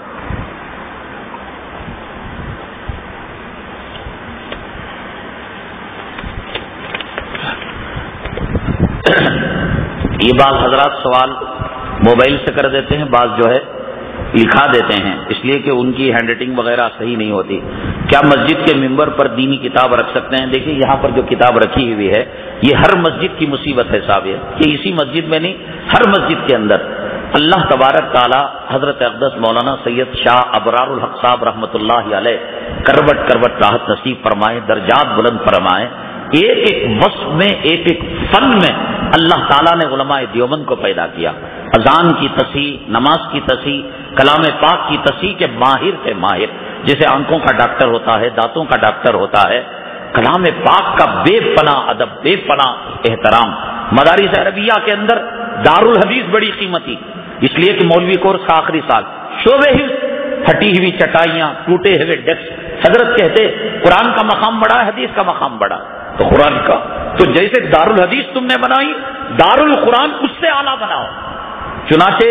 یہ بعض حضرات سوال موبائل سے کر دیتے ہیں، بعض جو ہے لکھا دیتے ہیں، اس لیے کہ ان کی ہینڈ رائٹنگ وغیرہ صحیح نہیں ہوتی. کیا مسجد کے ممبر پر دینی کتاب رکھ سکتے ہیں؟ دیکھیں یہاں پر جو کتاب رکھی ہوئی ہے یہ ہر مسجد کی مصیبت ہے صاحب، یہ اسی مسجد میں نہیں، ہر مسجد کے اندر اللہ تبارک تعالی حضرت اقدس مولانا سید شاہ ابرار الحق صاحب رحمۃ اللہ علیہ کروٹ کروٹ راحت نصیب فرمائے، درجات بلند فرمائے. ایک ایک وصف میں، ایک ایک فن میں اللہ تعالیٰ نے علماء دیوبند کو پیدا کیا. اذان کی تصحیح، نماز کی تصحیح، کلام پاک کی تصحیح کے ماہر تھے، ماہر. جیسے آنکھوں کا ڈاکٹر ہوتا ہے، دانتوں کا ڈاکٹر ہوتا ہے، کلام پاک کا بے پناہ ادب، بے پناہ احترام. مدارس عربیہ کے اندر دارالحدیث بڑی قیمتی، اس لیے کہ مولوی کورس کا آخری سال، شعبے حفظ، پھٹی ہوئی چٹائیاں، ٹوٹے ہوئے ڈیسک. حضرت کہتے قرآن کا مقام بڑا ہے، حدیث کا مقام بڑا تو قرآن کا، تو جیسے دارالحدیث تم نے بنائی، دارالقرآن اس سے اعلیٰ بناؤ. چنانچہ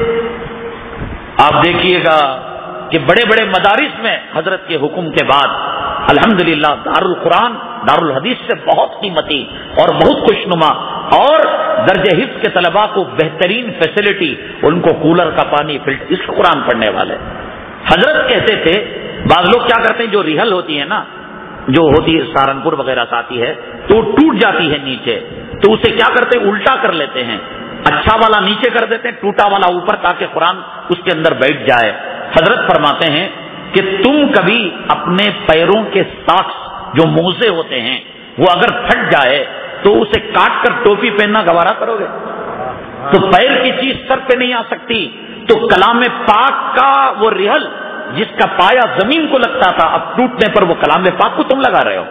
آپ دیکھیے گا کہ بڑے بڑے مدارس میں حضرت کے حکم کے بعد الحمدللہ دارالقرآن دارالحدیث سے بہت قیمتی اور بہت خوشنما، اور درجہ حفظ کے طلباء کو بہترین فیسلٹی، ان کو کولر کا پانی، فلٹر، اس قرآن پڑھنے والے. حضرت کہتے تھے بعض لوگ کیا کرتے ہیں، جو ریہل ہوتی ہے نا، جو ہوتی ہے سہارنپور وغیرہ سے آتی ہے تو ٹوٹ جاتی ہے نیچے، تو اسے کیا کرتے ہیں، الٹا کر لیتے ہیں، اچھا والا نیچے کر دیتے ہیں، ٹوٹا والا اوپر، تاکہ قرآن اس کے اندر بیٹھ جائے. حضرت فرماتے ہیں کہ تم کبھی اپنے پیروں کے ساکس جو موزے ہوتے ہیں وہ اگر پھٹ جائے تو اسے کاٹ کر ٹوپی پہننا گوارا کرو گے؟ تو پیر کی چیز سر پہ نہیں آ سکتی. تو کلام پاک کا وہ ریحل جس کا پایا زمین کو لگتا تھا، اب ٹوٹنے پر وہ کلام پاک کو تم لگا رہے ہو.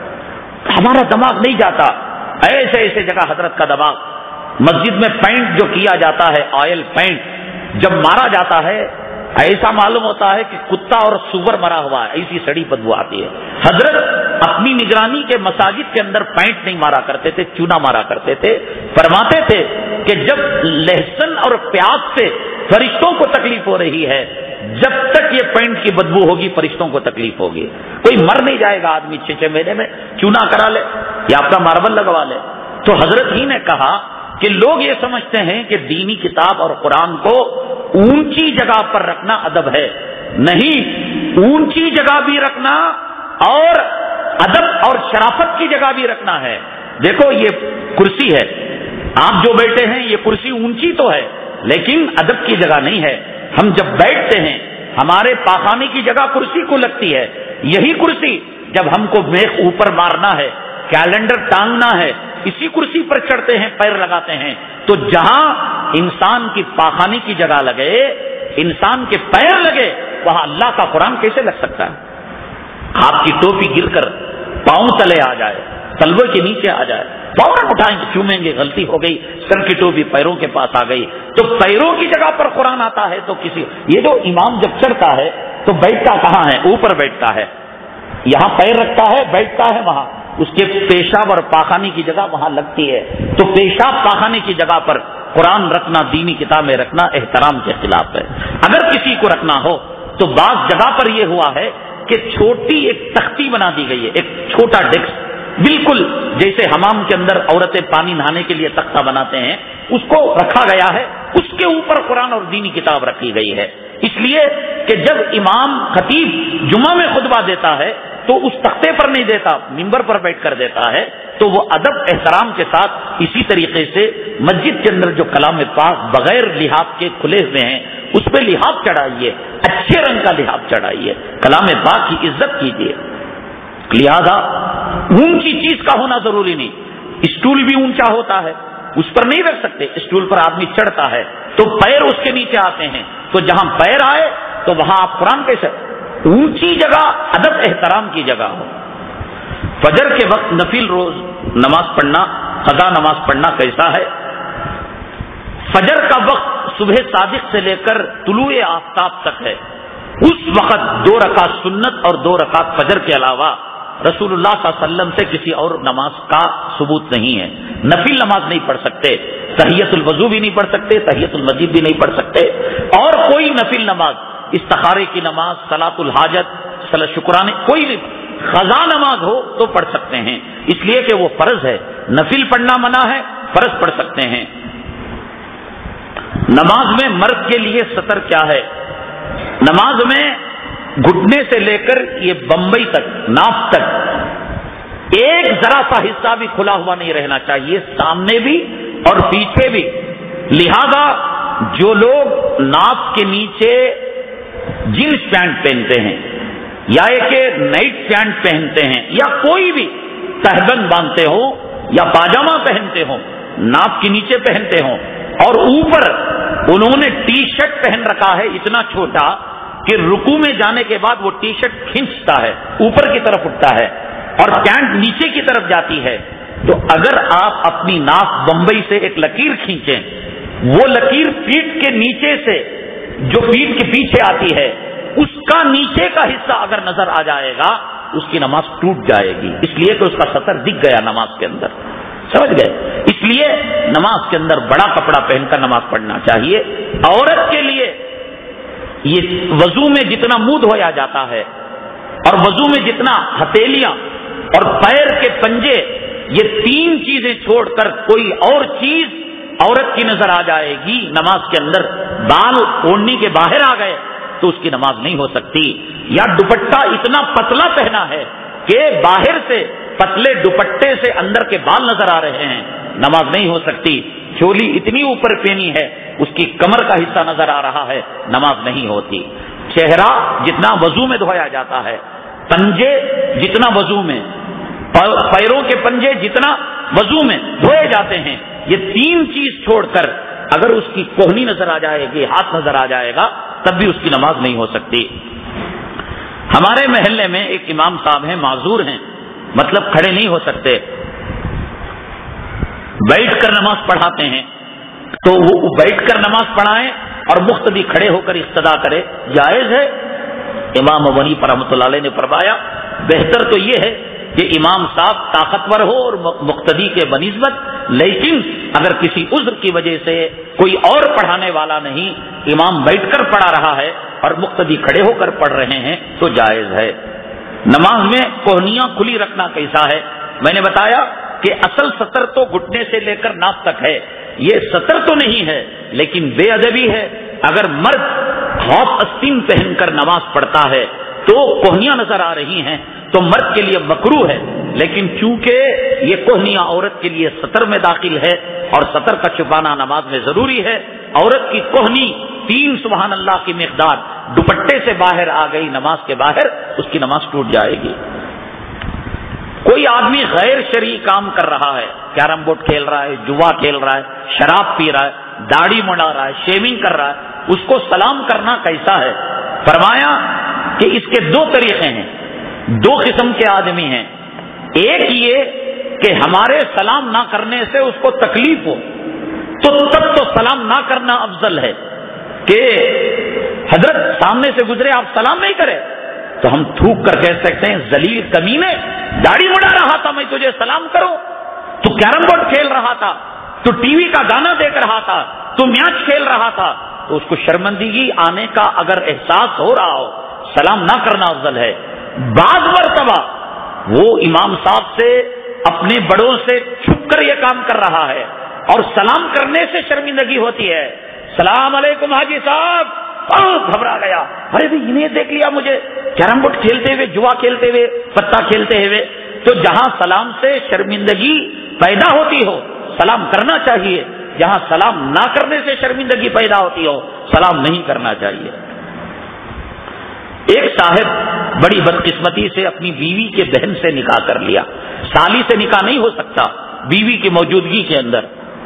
ہمارا دماغ نہیں جاتا. ایسے ایسے جگہ حضرت کا دماغ. مسجد میں پینٹ جو کیا جاتا ہے، آئل پینٹ، جب مارا جاتا ہے ایسا معلوم ہوتا ہے کہ کتا اور سور مرا ہوا ہے، ایسی سڑی بدبو آتی ہے. حضرت اپنی نگرانی کے مساجد کے اندر پینٹ نہیں مارا کرتے تھے، چونا مارا کرتے تھے. فرماتے تھے کہ جب لہسن اور پیاز سے فرشتوں کو تکلیف ہو رہی ہے، جب تک یہ پینٹ کی بدبو ہوگی فرشتوں کو تکلیف ہوگی. کوئی مر نہیں جائے گا آدمی 6 مہینے میں چونا کرا لے یا اپنا ماربل لگوا لے. تو حضرت ہی نے کہا کہ لوگ یہ سمجھتے ہیں کہ دینی کتاب اور قرآن کو اونچی جگہ پر رکھنا ادب ہے. نہیں، اونچی جگہ بھی رکھنا اور ادب اور شرافت کی جگہ بھی رکھنا ہے. دیکھو یہ کرسی ہے، آپ جو بیٹھے ہیں یہ کرسی اونچی تو ہے لیکن ادب کی جگہ نہیں ہے. ہم جب بیٹھتے ہیں ہمارے پاخانے کی جگہ کرسی کو لگتی ہے. یہی کرسی جب ہم کو میخ اوپر مارنا ہے، کیلنڈر ٹانگنا ہے، اسی کرسی پر چڑھتے ہیں، پیر لگاتے ہیں. تو جہاں انسان کی پاخانے کی جگہ لگے، انسان کے پیر لگے، وہاں اللہ کا قرآن کیسے لگ سکتا ہے؟ آپ کی ٹوپی گر کر پاؤں تلے آ جائے، تلوے کے نیچے آ جائے، فوراً اٹھائیں گے، چومیں گے، غلطی ہو گئی، سر کی ٹوپی پیروں کے پاس آ گئی. تو پیروں کی جگہ پر قرآن آتا ہے تو کسی، یہ جو امام جب چڑھتا ہے تو بیٹھتا کہاں ہے؟ اوپر بیٹھتا ہے، یہاں پیر رکھتا ہے، بیٹھتا ہے وہاں، اس کے پیشاب اور پاخانے کی جگہ وہاں لگتی ہے. تو پیشاب پاخانے کی جگہ پر قرآن رکھنا، دینی کتابیں رکھنا احترام کے خلاف ہے. اگر کسی کو رکھنا ہو تو بعض جگہ پر یہ ہوا ہے کہ چھوٹی ایک تختی بنا دی گئی ہے، ایک چھوٹا ڈیسک، بالکل جیسے حمام کے اندر عورتیں پانی نہانے کے لیے تختہ بناتے ہیں، اس کو رکھا گیا ہے، اس کے اوپر قرآن اور دینی کتاب رکھی گئی ہے، اس لیے کہ جب امام خطیب جمعہ میں خطبہ دیتا ہے تو اس تختے پر نہیں دیتا، ممبر پر بیٹھ کر دیتا ہے، تو وہ ادب احترام کے ساتھ اسی طریقے سے مسجد کے اندر جو کلام پاک بغیر لحاف کے کھلے ہوئے ہیں اس پہ لحاف چڑھائیے، اچھے رنگ کا لحاف چڑھائیے، کلام پاک کی عزت کیجیے۔ لہذا اونچی چیز کا ہونا ضروری نہیں، اسٹول بھی اونچا ہوتا ہے، اس پر نہیں رکھ سکتے، اسٹول پر آدمی چڑھتا ہے تو پیر اس کے نیچے آتے ہیں، تو جہاں پیر آئے تو وہاں آپ قرآن کیسے، اونچی جگہ ادب احترام کی جگہ ہو۔ فجر کے وقت نفل روز نماز پڑھنا، قضا نماز پڑھنا کیسا ہے؟ فجر کا وقت صبح صادق سے لے کر طلوع آفتاب تک ہے، اس وقت 2 رکعت سنت اور 2 رکعت فجر کے علاوہ رسول اللہ صلی اللہ علیہ وسلم سے کسی اور نماز کا ثبوت نہیں ہے۔ نفل نماز نہیں پڑھ سکتے، تحیۃ الوضو بھی نہیں پڑھ سکتے، تحیۃ المسجد بھی نہیں پڑھ سکتے، اور کوئی نفل نماز، استخارے کی نماز، صلاۃ الحاجت، شکرانے، کوئی نہیں، قضا نماز ہو تو پڑھ سکتے ہیں، اس لیے کہ وہ فرض ہے، نفل پڑھنا منع ہے، فرض پڑھ سکتے ہیں۔ نماز میں مرد کے لیے سطر کیا ہے؟ نماز میں گھٹنے سے لے کر یہ بمبئی تک، ناف تک ایک ذرا سا حصہ بھی کھلا ہوا نہیں رہنا چاہیے، سامنے بھی اور پیچھے بھی۔ لہذا جو لوگ ناف کے نیچے جینس پینٹ پہنتے ہیں یا کہ نائٹ پینٹ پہنتے ہیں یا کوئی بھی تہبند باندھتے ہو یا پاجامہ پہنتے ہو، ناف کے نیچے پہنتے ہو، اور اوپر انہوں نے ٹی شرٹ پہن رکھا ہے اتنا چھوٹا کہ رکوع میں جانے کے بعد وہ ٹی شرٹ کھینچتا ہے، اوپر کی طرف اٹھتا ہے اور پینٹ نیچے کی طرف جاتی ہے، تو اگر آپ اپنی ناف بمبئی سے ایک لکیر کھینچیں، وہ لکیر پیٹھ کے نیچے سے جو پیٹھ کے پیچھے آتی ہے اس کا نیچے کا حصہ اگر نظر آ جائے گا اس کی نماز ٹوٹ جائے گی، اس لیے کہ اس کا سطر دکھ گیا نماز کے اندر، سمجھ گئے؟ اس لیے نماز کے اندر بڑا کپڑا پہن کر نماز پڑھنا چاہیے۔ عورت کے لیے یہ وضو میں جتنا منہ دھویا جاتا ہے اور وضو میں جتنا ہتھیلیاں اور پیر کے پنجے، یہ 3 چیزیں چھوڑ کر کوئی اور چیز عورت کی نظر آ جائے گی نماز کے اندر، بال اوڑھنی کے باہر آ گئے تو اس کی نماز نہیں ہو سکتی، یا دوپٹہ اتنا پتلا پہنا ہے کہ باہر سے پتلے دوپٹے سے اندر کے بال نظر آ رہے ہیں، نماز نہیں ہو سکتی، چولی اتنی اوپر پہنی ہے اس کی کمر کا حصہ نظر آ رہا ہے، نماز نہیں ہوتی۔ چہرہ جتنا وضو میں دھویا جاتا ہے، پنجے جتنا وضو میں، پیروں کے پنجے جتنا وضو میں دھوئے جاتے ہیں، یہ 3 چیز چھوڑ کر اگر اس کی کوہنی نظر آ جائے گی، ہاتھ نظر آ جائے گا، تب بھی اس کی نماز نہیں ہو سکتی۔ ہمارے محلے میں ایک امام صاحب ہیں، معذور ہیں، مطلب کھڑے نہیں ہو سکتے، بیٹھ کر نماز پڑھاتے ہیں، تو وہ بیٹھ کر نماز پڑھائیں اور مقتدی کھڑے ہو کر اقتدا کرے، جائز ہے۔ امام ابو حنیفہ رحمۃ اللہ علیہ نے فرمایا بہتر تو یہ ہے کہ امام صاحب طاقتور ہو اور مقتدی کے بنسبت، لیکن اگر کسی عذر کی وجہ سے کوئی اور پڑھانے والا نہیں، امام بیٹھ کر پڑھا رہا ہے اور مقتدی کھڑے ہو کر پڑھ رہے ہیں تو جائز ہے۔ نماز میں کوہنیاں کھلی رکھنا کیسا ہے؟ میں نے بتایا کہ اصل سطر تو گھٹنے سے لے کر ناف تک ہے، یہ سطر تو نہیں ہے لیکن بے ادبی ہے۔ اگر مرد ہاف آستین پہن کر نماز پڑھتا ہے تو کوہنیاں نظر آ رہی ہیں تو مرد کے لیے مکروہ ہے، لیکن چونکہ یہ کوہنیاں عورت کے لیے سطر میں داخل ہے اور سطر کا چھپانا نماز میں ضروری ہے، عورت کی کوہنی 3 سبحان اللہ کی مقدار دوپٹے سے باہر آ گئی نماز کے باہر، اس کی نماز ٹوٹ جائے گی۔ کوئی آدمی غیر شرعی کام کر رہا ہے، کیرم بورڈ کھیل رہا ہے، جوا کھیل رہا ہے، شراب پی رہا ہے، داڑھی مڑا رہا ہے، شیونگ کر رہا ہے، اس کو سلام کرنا کیسا ہے؟ فرمایا کہ اس کے 2 طریقے ہیں، 2 قسم کے آدمی ہیں، ایک یہ کہ ہمارے سلام نہ کرنے سے اس کو تکلیف ہو تو تب تو سلام نہ کرنا افضل ہے، کہ حضرت سامنے سے گزرے آپ سلام نہیں کرے تو ہم تھوک کر کہہ سکتے ہیں ذلیل کمینے، داڑھی مڑا رہا تھا میں تجھے سلام کروں، تو کیرم بورڈ کھیل رہا تھا، تو ٹی وی کا گانا دیکھ رہا تھا، تو میچ کھیل رہا تھا، تو اس کو شرمندگی آنے کا اگر احساس ہو رہا ہو، سلام نہ کرنا افضل ہے۔ بعض مرتبہ وہ امام صاحب سے اپنے بڑوں سے چھپ کر یہ کام کر رہا ہے اور سلام کرنے سے شرمندگی ہوتی ہے۔ سلام علیکم حاجی صاحب، گھبرا گیا، ارے انہیں دیکھ لیا مجھے کیرم بورڈ کھیلتے ہوئے، جوا کھیلتے ہوئے، پتہ کھیلتے ہوئے۔ تو جہاں سلام سے شرمندگی پیدا ہوتی ہو سلام کرنا چاہیے، جہاں سلام نہ کرنے سے شرمندگی پیدا ہوتی ہو سلام نہیں کرنا چاہیے۔ ایک صاحب بڑی بدقسمتی سے اپنی بیوی کے بہن سے نکاح کر لیا۔ سالی سے نکاح نہیں ہو سکتا بیوی کی موجودگی کے اندر،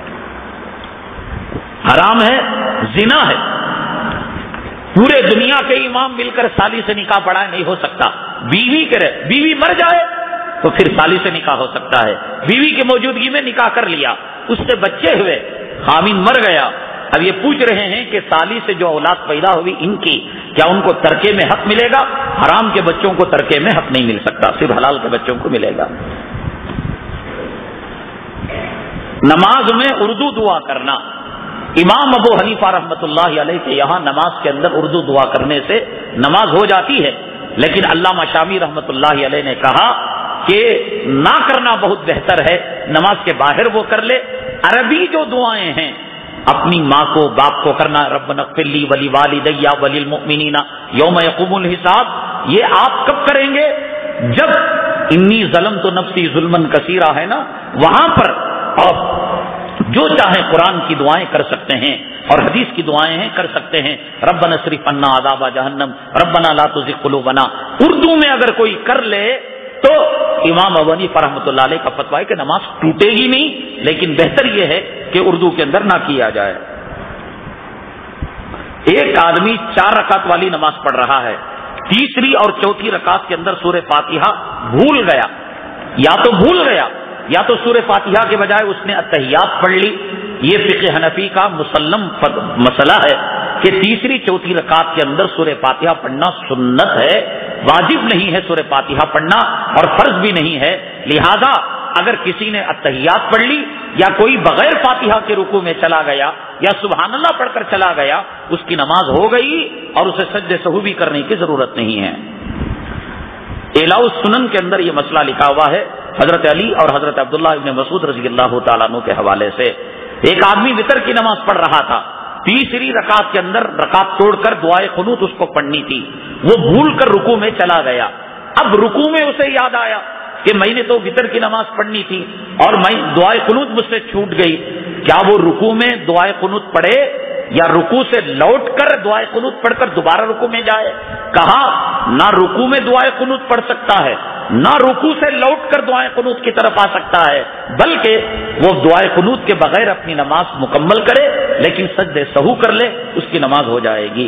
حرام ہے، زنا ہے۔ پورے دنیا کے امام مل کر سالی سے نکاح پڑھائے نہیں ہو سکتا۔ بیوی مر جائے تو پھر سالی سے نکاح ہو سکتا ہے۔ بیوی کی موجودگی میں نکاح کر لیا، اس سے بچے ہوئے، خاوند مر گیا۔ اب یہ پوچھ رہے ہیں کہ سالی سے جو اولاد پیدا ہوئی ان کی کیا ان کو ترکے میں حق ملے گا؟ حرام کے بچوں کو ترکے میں حق نہیں مل سکتا، صرف حلال کے بچوں کو ملے گا۔ نماز میں اردو دعا کرنا، امام ابو حنیفہ رحمۃ اللہ علیہ کے یہاں نماز کے اندر اردو دعا کرنے سے نماز ہو جاتی ہے، لیکن علامہ شامی رحمۃ اللہ علیہ نے کہا کہ نہ کرنا بہت بہتر ہے، نماز کے باہر وہ کر لے۔ عربی جو دعائیں ہیں اپنی ماں کو باپ کو کرنا، ربنا اغفر لی ولی والدی وللمؤمنین یوم یقوم الحساب، یہ آپ کب کریں گے؟ جب انی ظلمت نفسی ظلما کثیرا ہے نا، وہاں پر آپ جو چاہیں قرآن کی دعائیں کر سکتے ہیں اور حدیث کی دعائیں ہیں کر سکتے ہیں۔ ربنا اصرف عنا عذاب جہنم ربنا لا تزغ قلوبنا، اردو میں اگر کوئی کر لے تو امام ابو حنیفہ رحمۃ اللہ علیہ کا فتویٰ ہے کہ نماز ٹوٹے گی نہیں، لیکن بہتر یہ ہے کہ اردو کے اندر نہ کیا جائے۔ ایک آدمی 4 رکعت والی نماز پڑھ رہا ہے، تیسری اور چوتھی رکعت کے اندر سورہ فاتحہ بھول گیا، یا تو بھول گیا یا تو سورہ فاتحہ کے بجائے اس نے التحیات پڑھ لی۔ یہ فقہ حنفی کا مسلم مسئلہ ہے کہ تیسری چوتھی رکعت کے اندر سورہ فاتحہ پڑھنا سنت ہے، واجب نہیں ہے سورہ فاتحہ پڑھنا اور فرض بھی نہیں ہے۔ لہذا اگر کسی نے التحیات پڑھ لی یا کوئی بغیر فاتحہ کے رکوع میں چلا گیا یا سبحان اللہ پڑھ کر چلا گیا، اس کی نماز ہو گئی اور اسے سجدہ سہو بھی کرنے کی ضرورت نہیں ہے۔ اعلاء السنن کے اندر یہ مسئلہ لکھا ہوا ہے حضرت علی اور حضرت عبداللہ ابن مسعود رضی اللہ تعالیٰ عنہ کے حوالے سے۔ ایک آدمی وتر کی نماز پڑھ رہا تھا، تیسری رکعت کے اندر رکعت توڑ کر دعائے قنوت اس کو پڑھنی تھی، وہ بھول کر رکوع میں چلا گیا۔ اب رکوع میں اسے یاد آیا کہ میں نے تو وتر کی نماز پڑھنی تھی اور میں دعائے قنوت مجھ سے چھوٹ گئی، کیا وہ رکوع میں دعائے قنوت پڑھے یا رکوع سے لوٹ کر دعائے قنوت پڑھ کر دوبارہ رکوع میں جائے؟ کہا نہ رکوع میں دعائے قنوت پڑھ سکتا ہے، نہ رکوع سے لوٹ کر دعائے قنوت کی طرف آ سکتا ہے، بلکہ وہ دعائے قنوت کے بغیر اپنی نماز مکمل کرے لیکن سجدہ سہو کر لے، اس کی نماز ہو جائے گی۔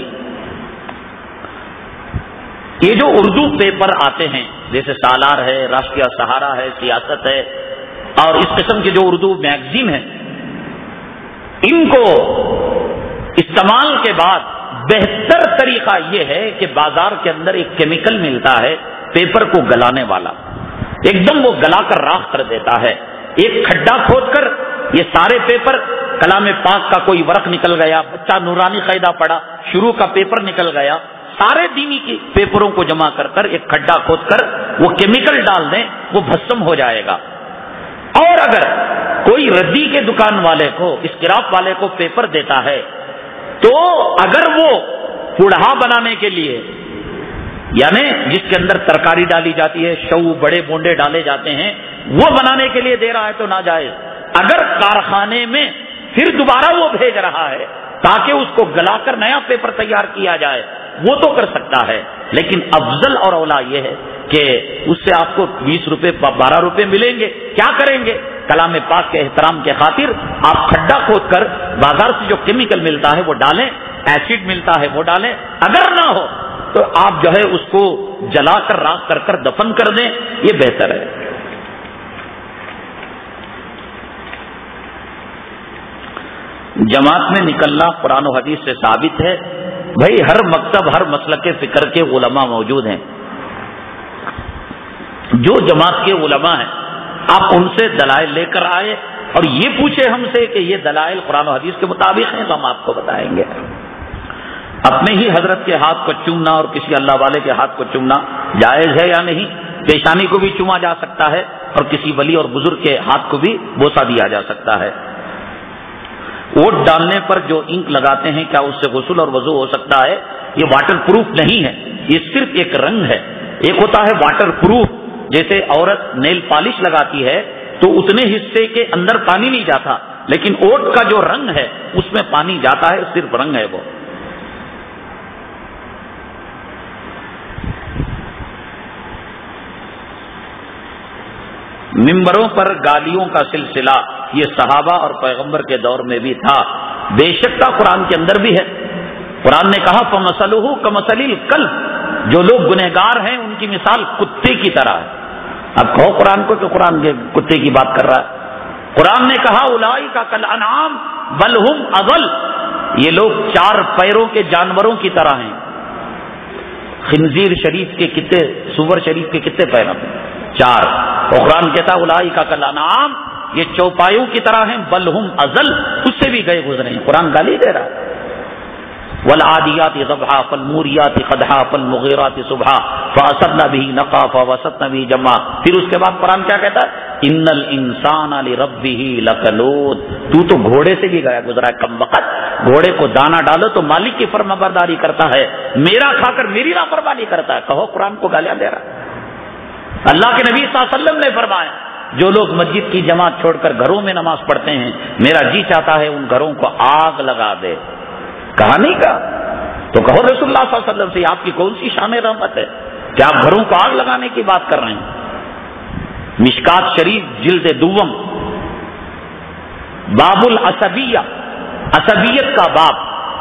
یہ جو اردو پیپر آتے ہیں جیسے سالار ہے، راشٹریہ سہارا ہے، سیاست ہے اور اس قسم کے جو اردو میگزین ہیں، ان کو استعمال کے بعد بہتر طریقہ یہ ہے کہ بازار کے اندر ایک کیمیکل ملتا ہے پیپر کو گلانے والا، ایک دم وہ گلا کر راکھ کر دیتا ہے۔ ایک کھڈا کھود کر یہ سارے پیپر، کلام پاک کا کوئی ورق نکل گیا، بچہ نورانی قاعدہ پڑھا، شروع کا پیپر نکل گیا، سارے دینی کی پیپروں کو جمع کر کر ایک کھڈا کھود کر وہ کیمیکل ڈال دیں، وہ بھسم ہو جائے گا۔ اور اگر کوئی ردی کے دکان والے کو، اسکراپ والے کو پیپر دیتا ہے تو اگر وہ کوڑھا بنانے کے لیے، یعنی جس کے اندر ترکاری ڈالی جاتی ہے، شو بڑے بونڈے ڈالے جاتے ہیں، وہ بنانے کے لیے دے رہا ہے تو ناجائز۔ اگر کارخانے میں پھر دوبارہ وہ بھیج رہا ہے تاکہ اس کو گلا کر نیا پیپر تیار کیا جائے، وہ تو کر سکتا ہے، لیکن افضل اور اولا یہ ہے کہ اس سے آپ کو 20 روپے 12 روپے ملیں گے، کیا کریں گے؟ کلام پاک کے احترام کے خاطر آپ کھڈا کھود کر بازار سے جو کیمیکل ملتا ہے وہ ڈالیں، ایسڈ ملتا ہے وہ ڈالیں، اگر نہ ہو تو آپ جو ہے اس کو جلا کر راکھ کر کر دفن کر دیں، یہ بہتر ہے۔ جماعت میں نکلنا قرآن و حدیث سے ثابت ہے؟ بھائی ہر مکتب ہر مسلک فکر کے علماء موجود ہیں، جو جماعت کے علماء ہیں آپ ان سے دلائل لے کر آئے اور یہ پوچھے ہم سے کہ یہ دلائل قرآن و حدیث کے مطابق ہیں تو ہم آپ کو بتائیں گے۔ اپنے ہی حضرت کے ہاتھ کو چومنا اور کسی اللہ والے کے ہاتھ کو چومنا جائز ہے یا نہیں؟ پیشانی کو بھی چوما جا سکتا ہے اور کسی ولی اور بزرگ کے ہاتھ کو بھی بوسہ دیا جا سکتا ہے۔ ووٹ ڈالنے پر جو انک لگاتے ہیں کیا اس سے غسل اور وضو ہو سکتا ہے؟ یہ واٹر پروف نہیں ہے، یہ صرف ایک رنگ ہے۔ ایک ہوتا ہے واٹر پروف، جیسے عورت نیل پالش لگاتی ہے تو اتنے حصے کے اندر پانی نہیں جاتا، لیکن اوٹ کا جو رنگ ہے اس میں پانی جاتا ہے، صرف رنگ ہے وہ۔ ممبروں پر گالیوں کا سلسلہ یہ صحابہ اور پیغمبر کے دور میں بھی تھا، بے شک تھا، قرآن کے اندر بھی ہے۔ قرآن نے کہا فَمَثَلُهُ كَمَثَلِ الْكَلْبِ، جو لوگ گنہگار ہیں ان کی مثال کتے کی طرح ہے۔ اب کہو قرآن کو کہ قرآن کے کتے کی بات کر رہا ہے۔ قرآن نے کہا اولئک کالانعام بل ہم اضل، یہ لوگ چار پیروں کے جانوروں کی طرح ہیں۔ خنزیر شریف کے کتنے، سور شریف کے کتنے پیر ہیں؟ چار۔ اور قرآن کہتا اولئک کالانعام، یہ چوپایوں کی طرح ہیں، بل ہم اضل، اس سے بھی گئے گزرے ہیں۔ قرآن گالی دے رہا ہے۔ والعادیات ضبحا فالموریات قدحا فالمغیرات صبحا فاثرن به نقعا فوسطن به جمعا۔ پھر اس کے بعد قرآن کیا کہتا ہے؟ ان الانسان لربه لکنود، تو گھوڑے سے بھی گیا گزرا ہے کم وقت۔ گھوڑے کو دانا ڈالو تو مالک کی فرما برداری کرتا ہے، میرا کھا کر میری نافرمانی کرتا ہے۔ کہو قرآن کو گالیاں دے رہا ہے۔ اللہ کے نبی صلی اللہ علیہ وسلم نے فرمایا جو لوگ مسجد کی جماعت چھوڑ کر گھروں میں نماز پڑھتے ہیں، میرا جی چاہتا ہے ان گھروں کو آگ لگا دے۔ کہا نہیں کہا تو کہو رسول اللہ صلی اللہ علیہ وسلم سے آپ کی کون سی شان رحمت ہے کہ آپ گھروں کو آگ لگانے کی بات کر رہے ہیں؟ مشکات شریف جلد دوم باب العصبیہ، عصبیت کا باب۔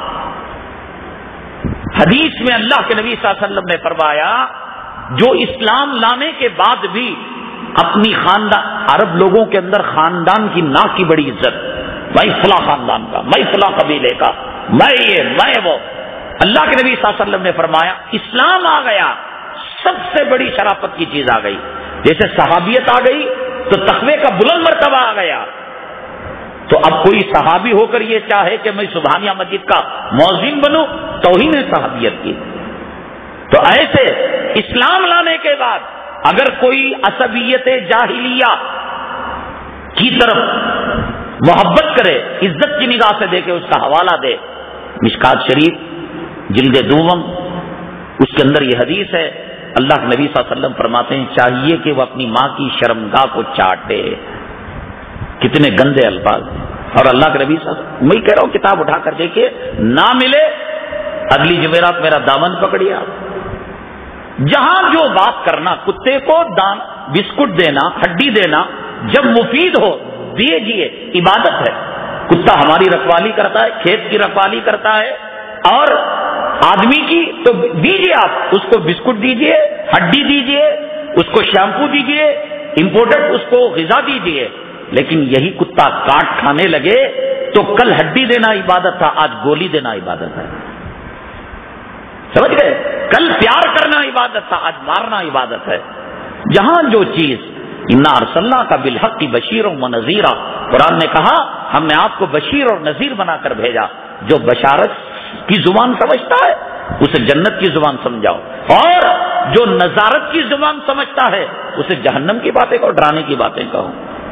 حدیث میں اللہ کے نبی صلی اللہ علیہ وسلم نے فرمایا جو اسلام لانے کے بعد بھی اپنی خاندان، عرب لوگوں کے اندر خاندان کی ناک کی بڑی عزت، میں فلاں خاندان کا، میں فلاں قبیلے کا، میں یہ میں وہ۔ اللہ کے نبی صلی اللہ علیہ وسلم نے فرمایا اسلام آ گیا، سب سے بڑی شرافت کی چیز آ گئی۔ جیسے صحابیت آ گئی تو تقوی کا بلند مرتبہ آ گیا۔ تو اب کوئی صحابی ہو کر یہ چاہے کہ میں سبحانیہ مسجد کا مؤذن بنوں، توہین ہے صحابیت کی۔ تو ایسے اسلام لانے کے بعد اگر کوئی عصبیت جاہلیہ کی طرف محبت کرے، عزت کی نگاہ سے دیکھے، اس کا حوالہ دے مشکات شریف جلد دوم، اس کے اندر یہ حدیث ہے۔ اللہ کے نبی صلی اللہ علیہ وسلم فرماتے ہیں چاہیے کہ وہ اپنی ماں کی شرمگاہ کو چاٹے۔ کتنے گندے الفاظ ہیں۔ اور اللہ کے نبی صلی اللہ علیہ وسلم، میں کہہ رہا ہوں کتاب اٹھا کر دیکھیے، نہ ملے اگلی جمعرات میرا دامن پکڑیے آپ۔ جہاں جو بات کرنا، کتے کو بسکٹ دینا، ہڈی دینا جب مفید ہو دیجیے، عبادت ہے۔ کتا ہماری رکھوالی کرتا ہے، کھیت کی رکھوالی کرتا ہے، اور آدمی کی تو دیجیے، آپ اس کو بسکٹ دیجیے، ہڈی دیجیے، اس کو شیمپو دیجیے، امپورٹڈ اس کو غذا دیجیے۔ لیکن یہی کتا کاٹ کھانے لگے تو کل ہڈی دینا عبادت تھا، آج گولی دینا عبادت ہے۔ سمجھ گئے؟ کل پیار کرنا عبادت تھا، آج مارنا عبادت ہے۔ جہاں جو چیز انا ارسلنا کا بالحق بشیر و نذیرا، قرآن نے کہا ہم نے آپ کو بشیر اور نذیر بنا کر بھیجا۔ جو بشارت کی زبان سمجھتا ہے اسے جنت کی زبان سمجھاؤ، اور جو نذارت کی زبان سمجھتا ہے اسے جہنم کی باتیں کہو، ڈرانے کی باتیں کہو۔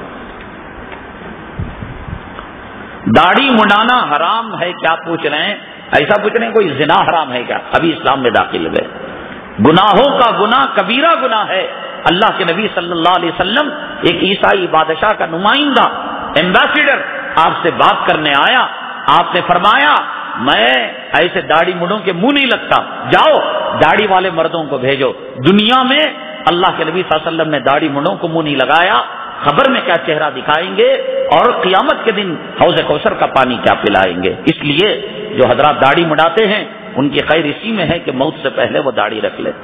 داڑھی منڈانا حرام ہے کیا پوچھ رہے ہیں؟ ایسا پوچھ رہے ہیں کوئی زنا حرام ہے کیا؟ ابھی اسلام میں داخل ہوئے۔ گناہوں کا گناہ کبیرہ گناہ ہے۔ اللہ کے نبی صلی اللہ علیہ وسلم ایک عیسائی بادشاہ کا نمائندہ، ایمبیسیڈر آپ سے بات کرنے آیا۔ آپ نے فرمایا میں ایسے داڑھی مڈوں کے منہ نہیں لگتا، جاؤ داڑھی والے مردوں کو بھیجو۔ دنیا میں اللہ کے نبی صلی اللہ علیہ وسلم نے داڑھی مڈوں کو منہ نہیں لگایا، خبر میں کیا چہرہ دکھائیں گے، اور قیامت کے دن حوض کوثر کا پانی کیا پلائیں گے۔ اس لیے جو حضرات داڑھی مڈاتے ہیں ان کی خیر اسی میں ہے کہ موت سے پہلے وہ داڑھی رکھ لے۔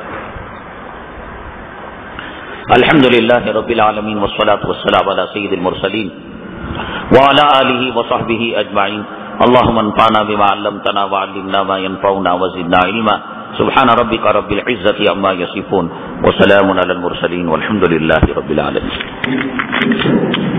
الحمدللہ رب العالمین والصلاة والسلام علی سید المرسلین وعلی آلہ وصحبہ اجمعین۔ اللہم انفعنا بما علمتنا وعلمنا ما ينفعنا وزدنا علما۔ سبحان ربک رب العزة عما یصفون وسلام علی المرسلین والحمدللہ رب العالمین۔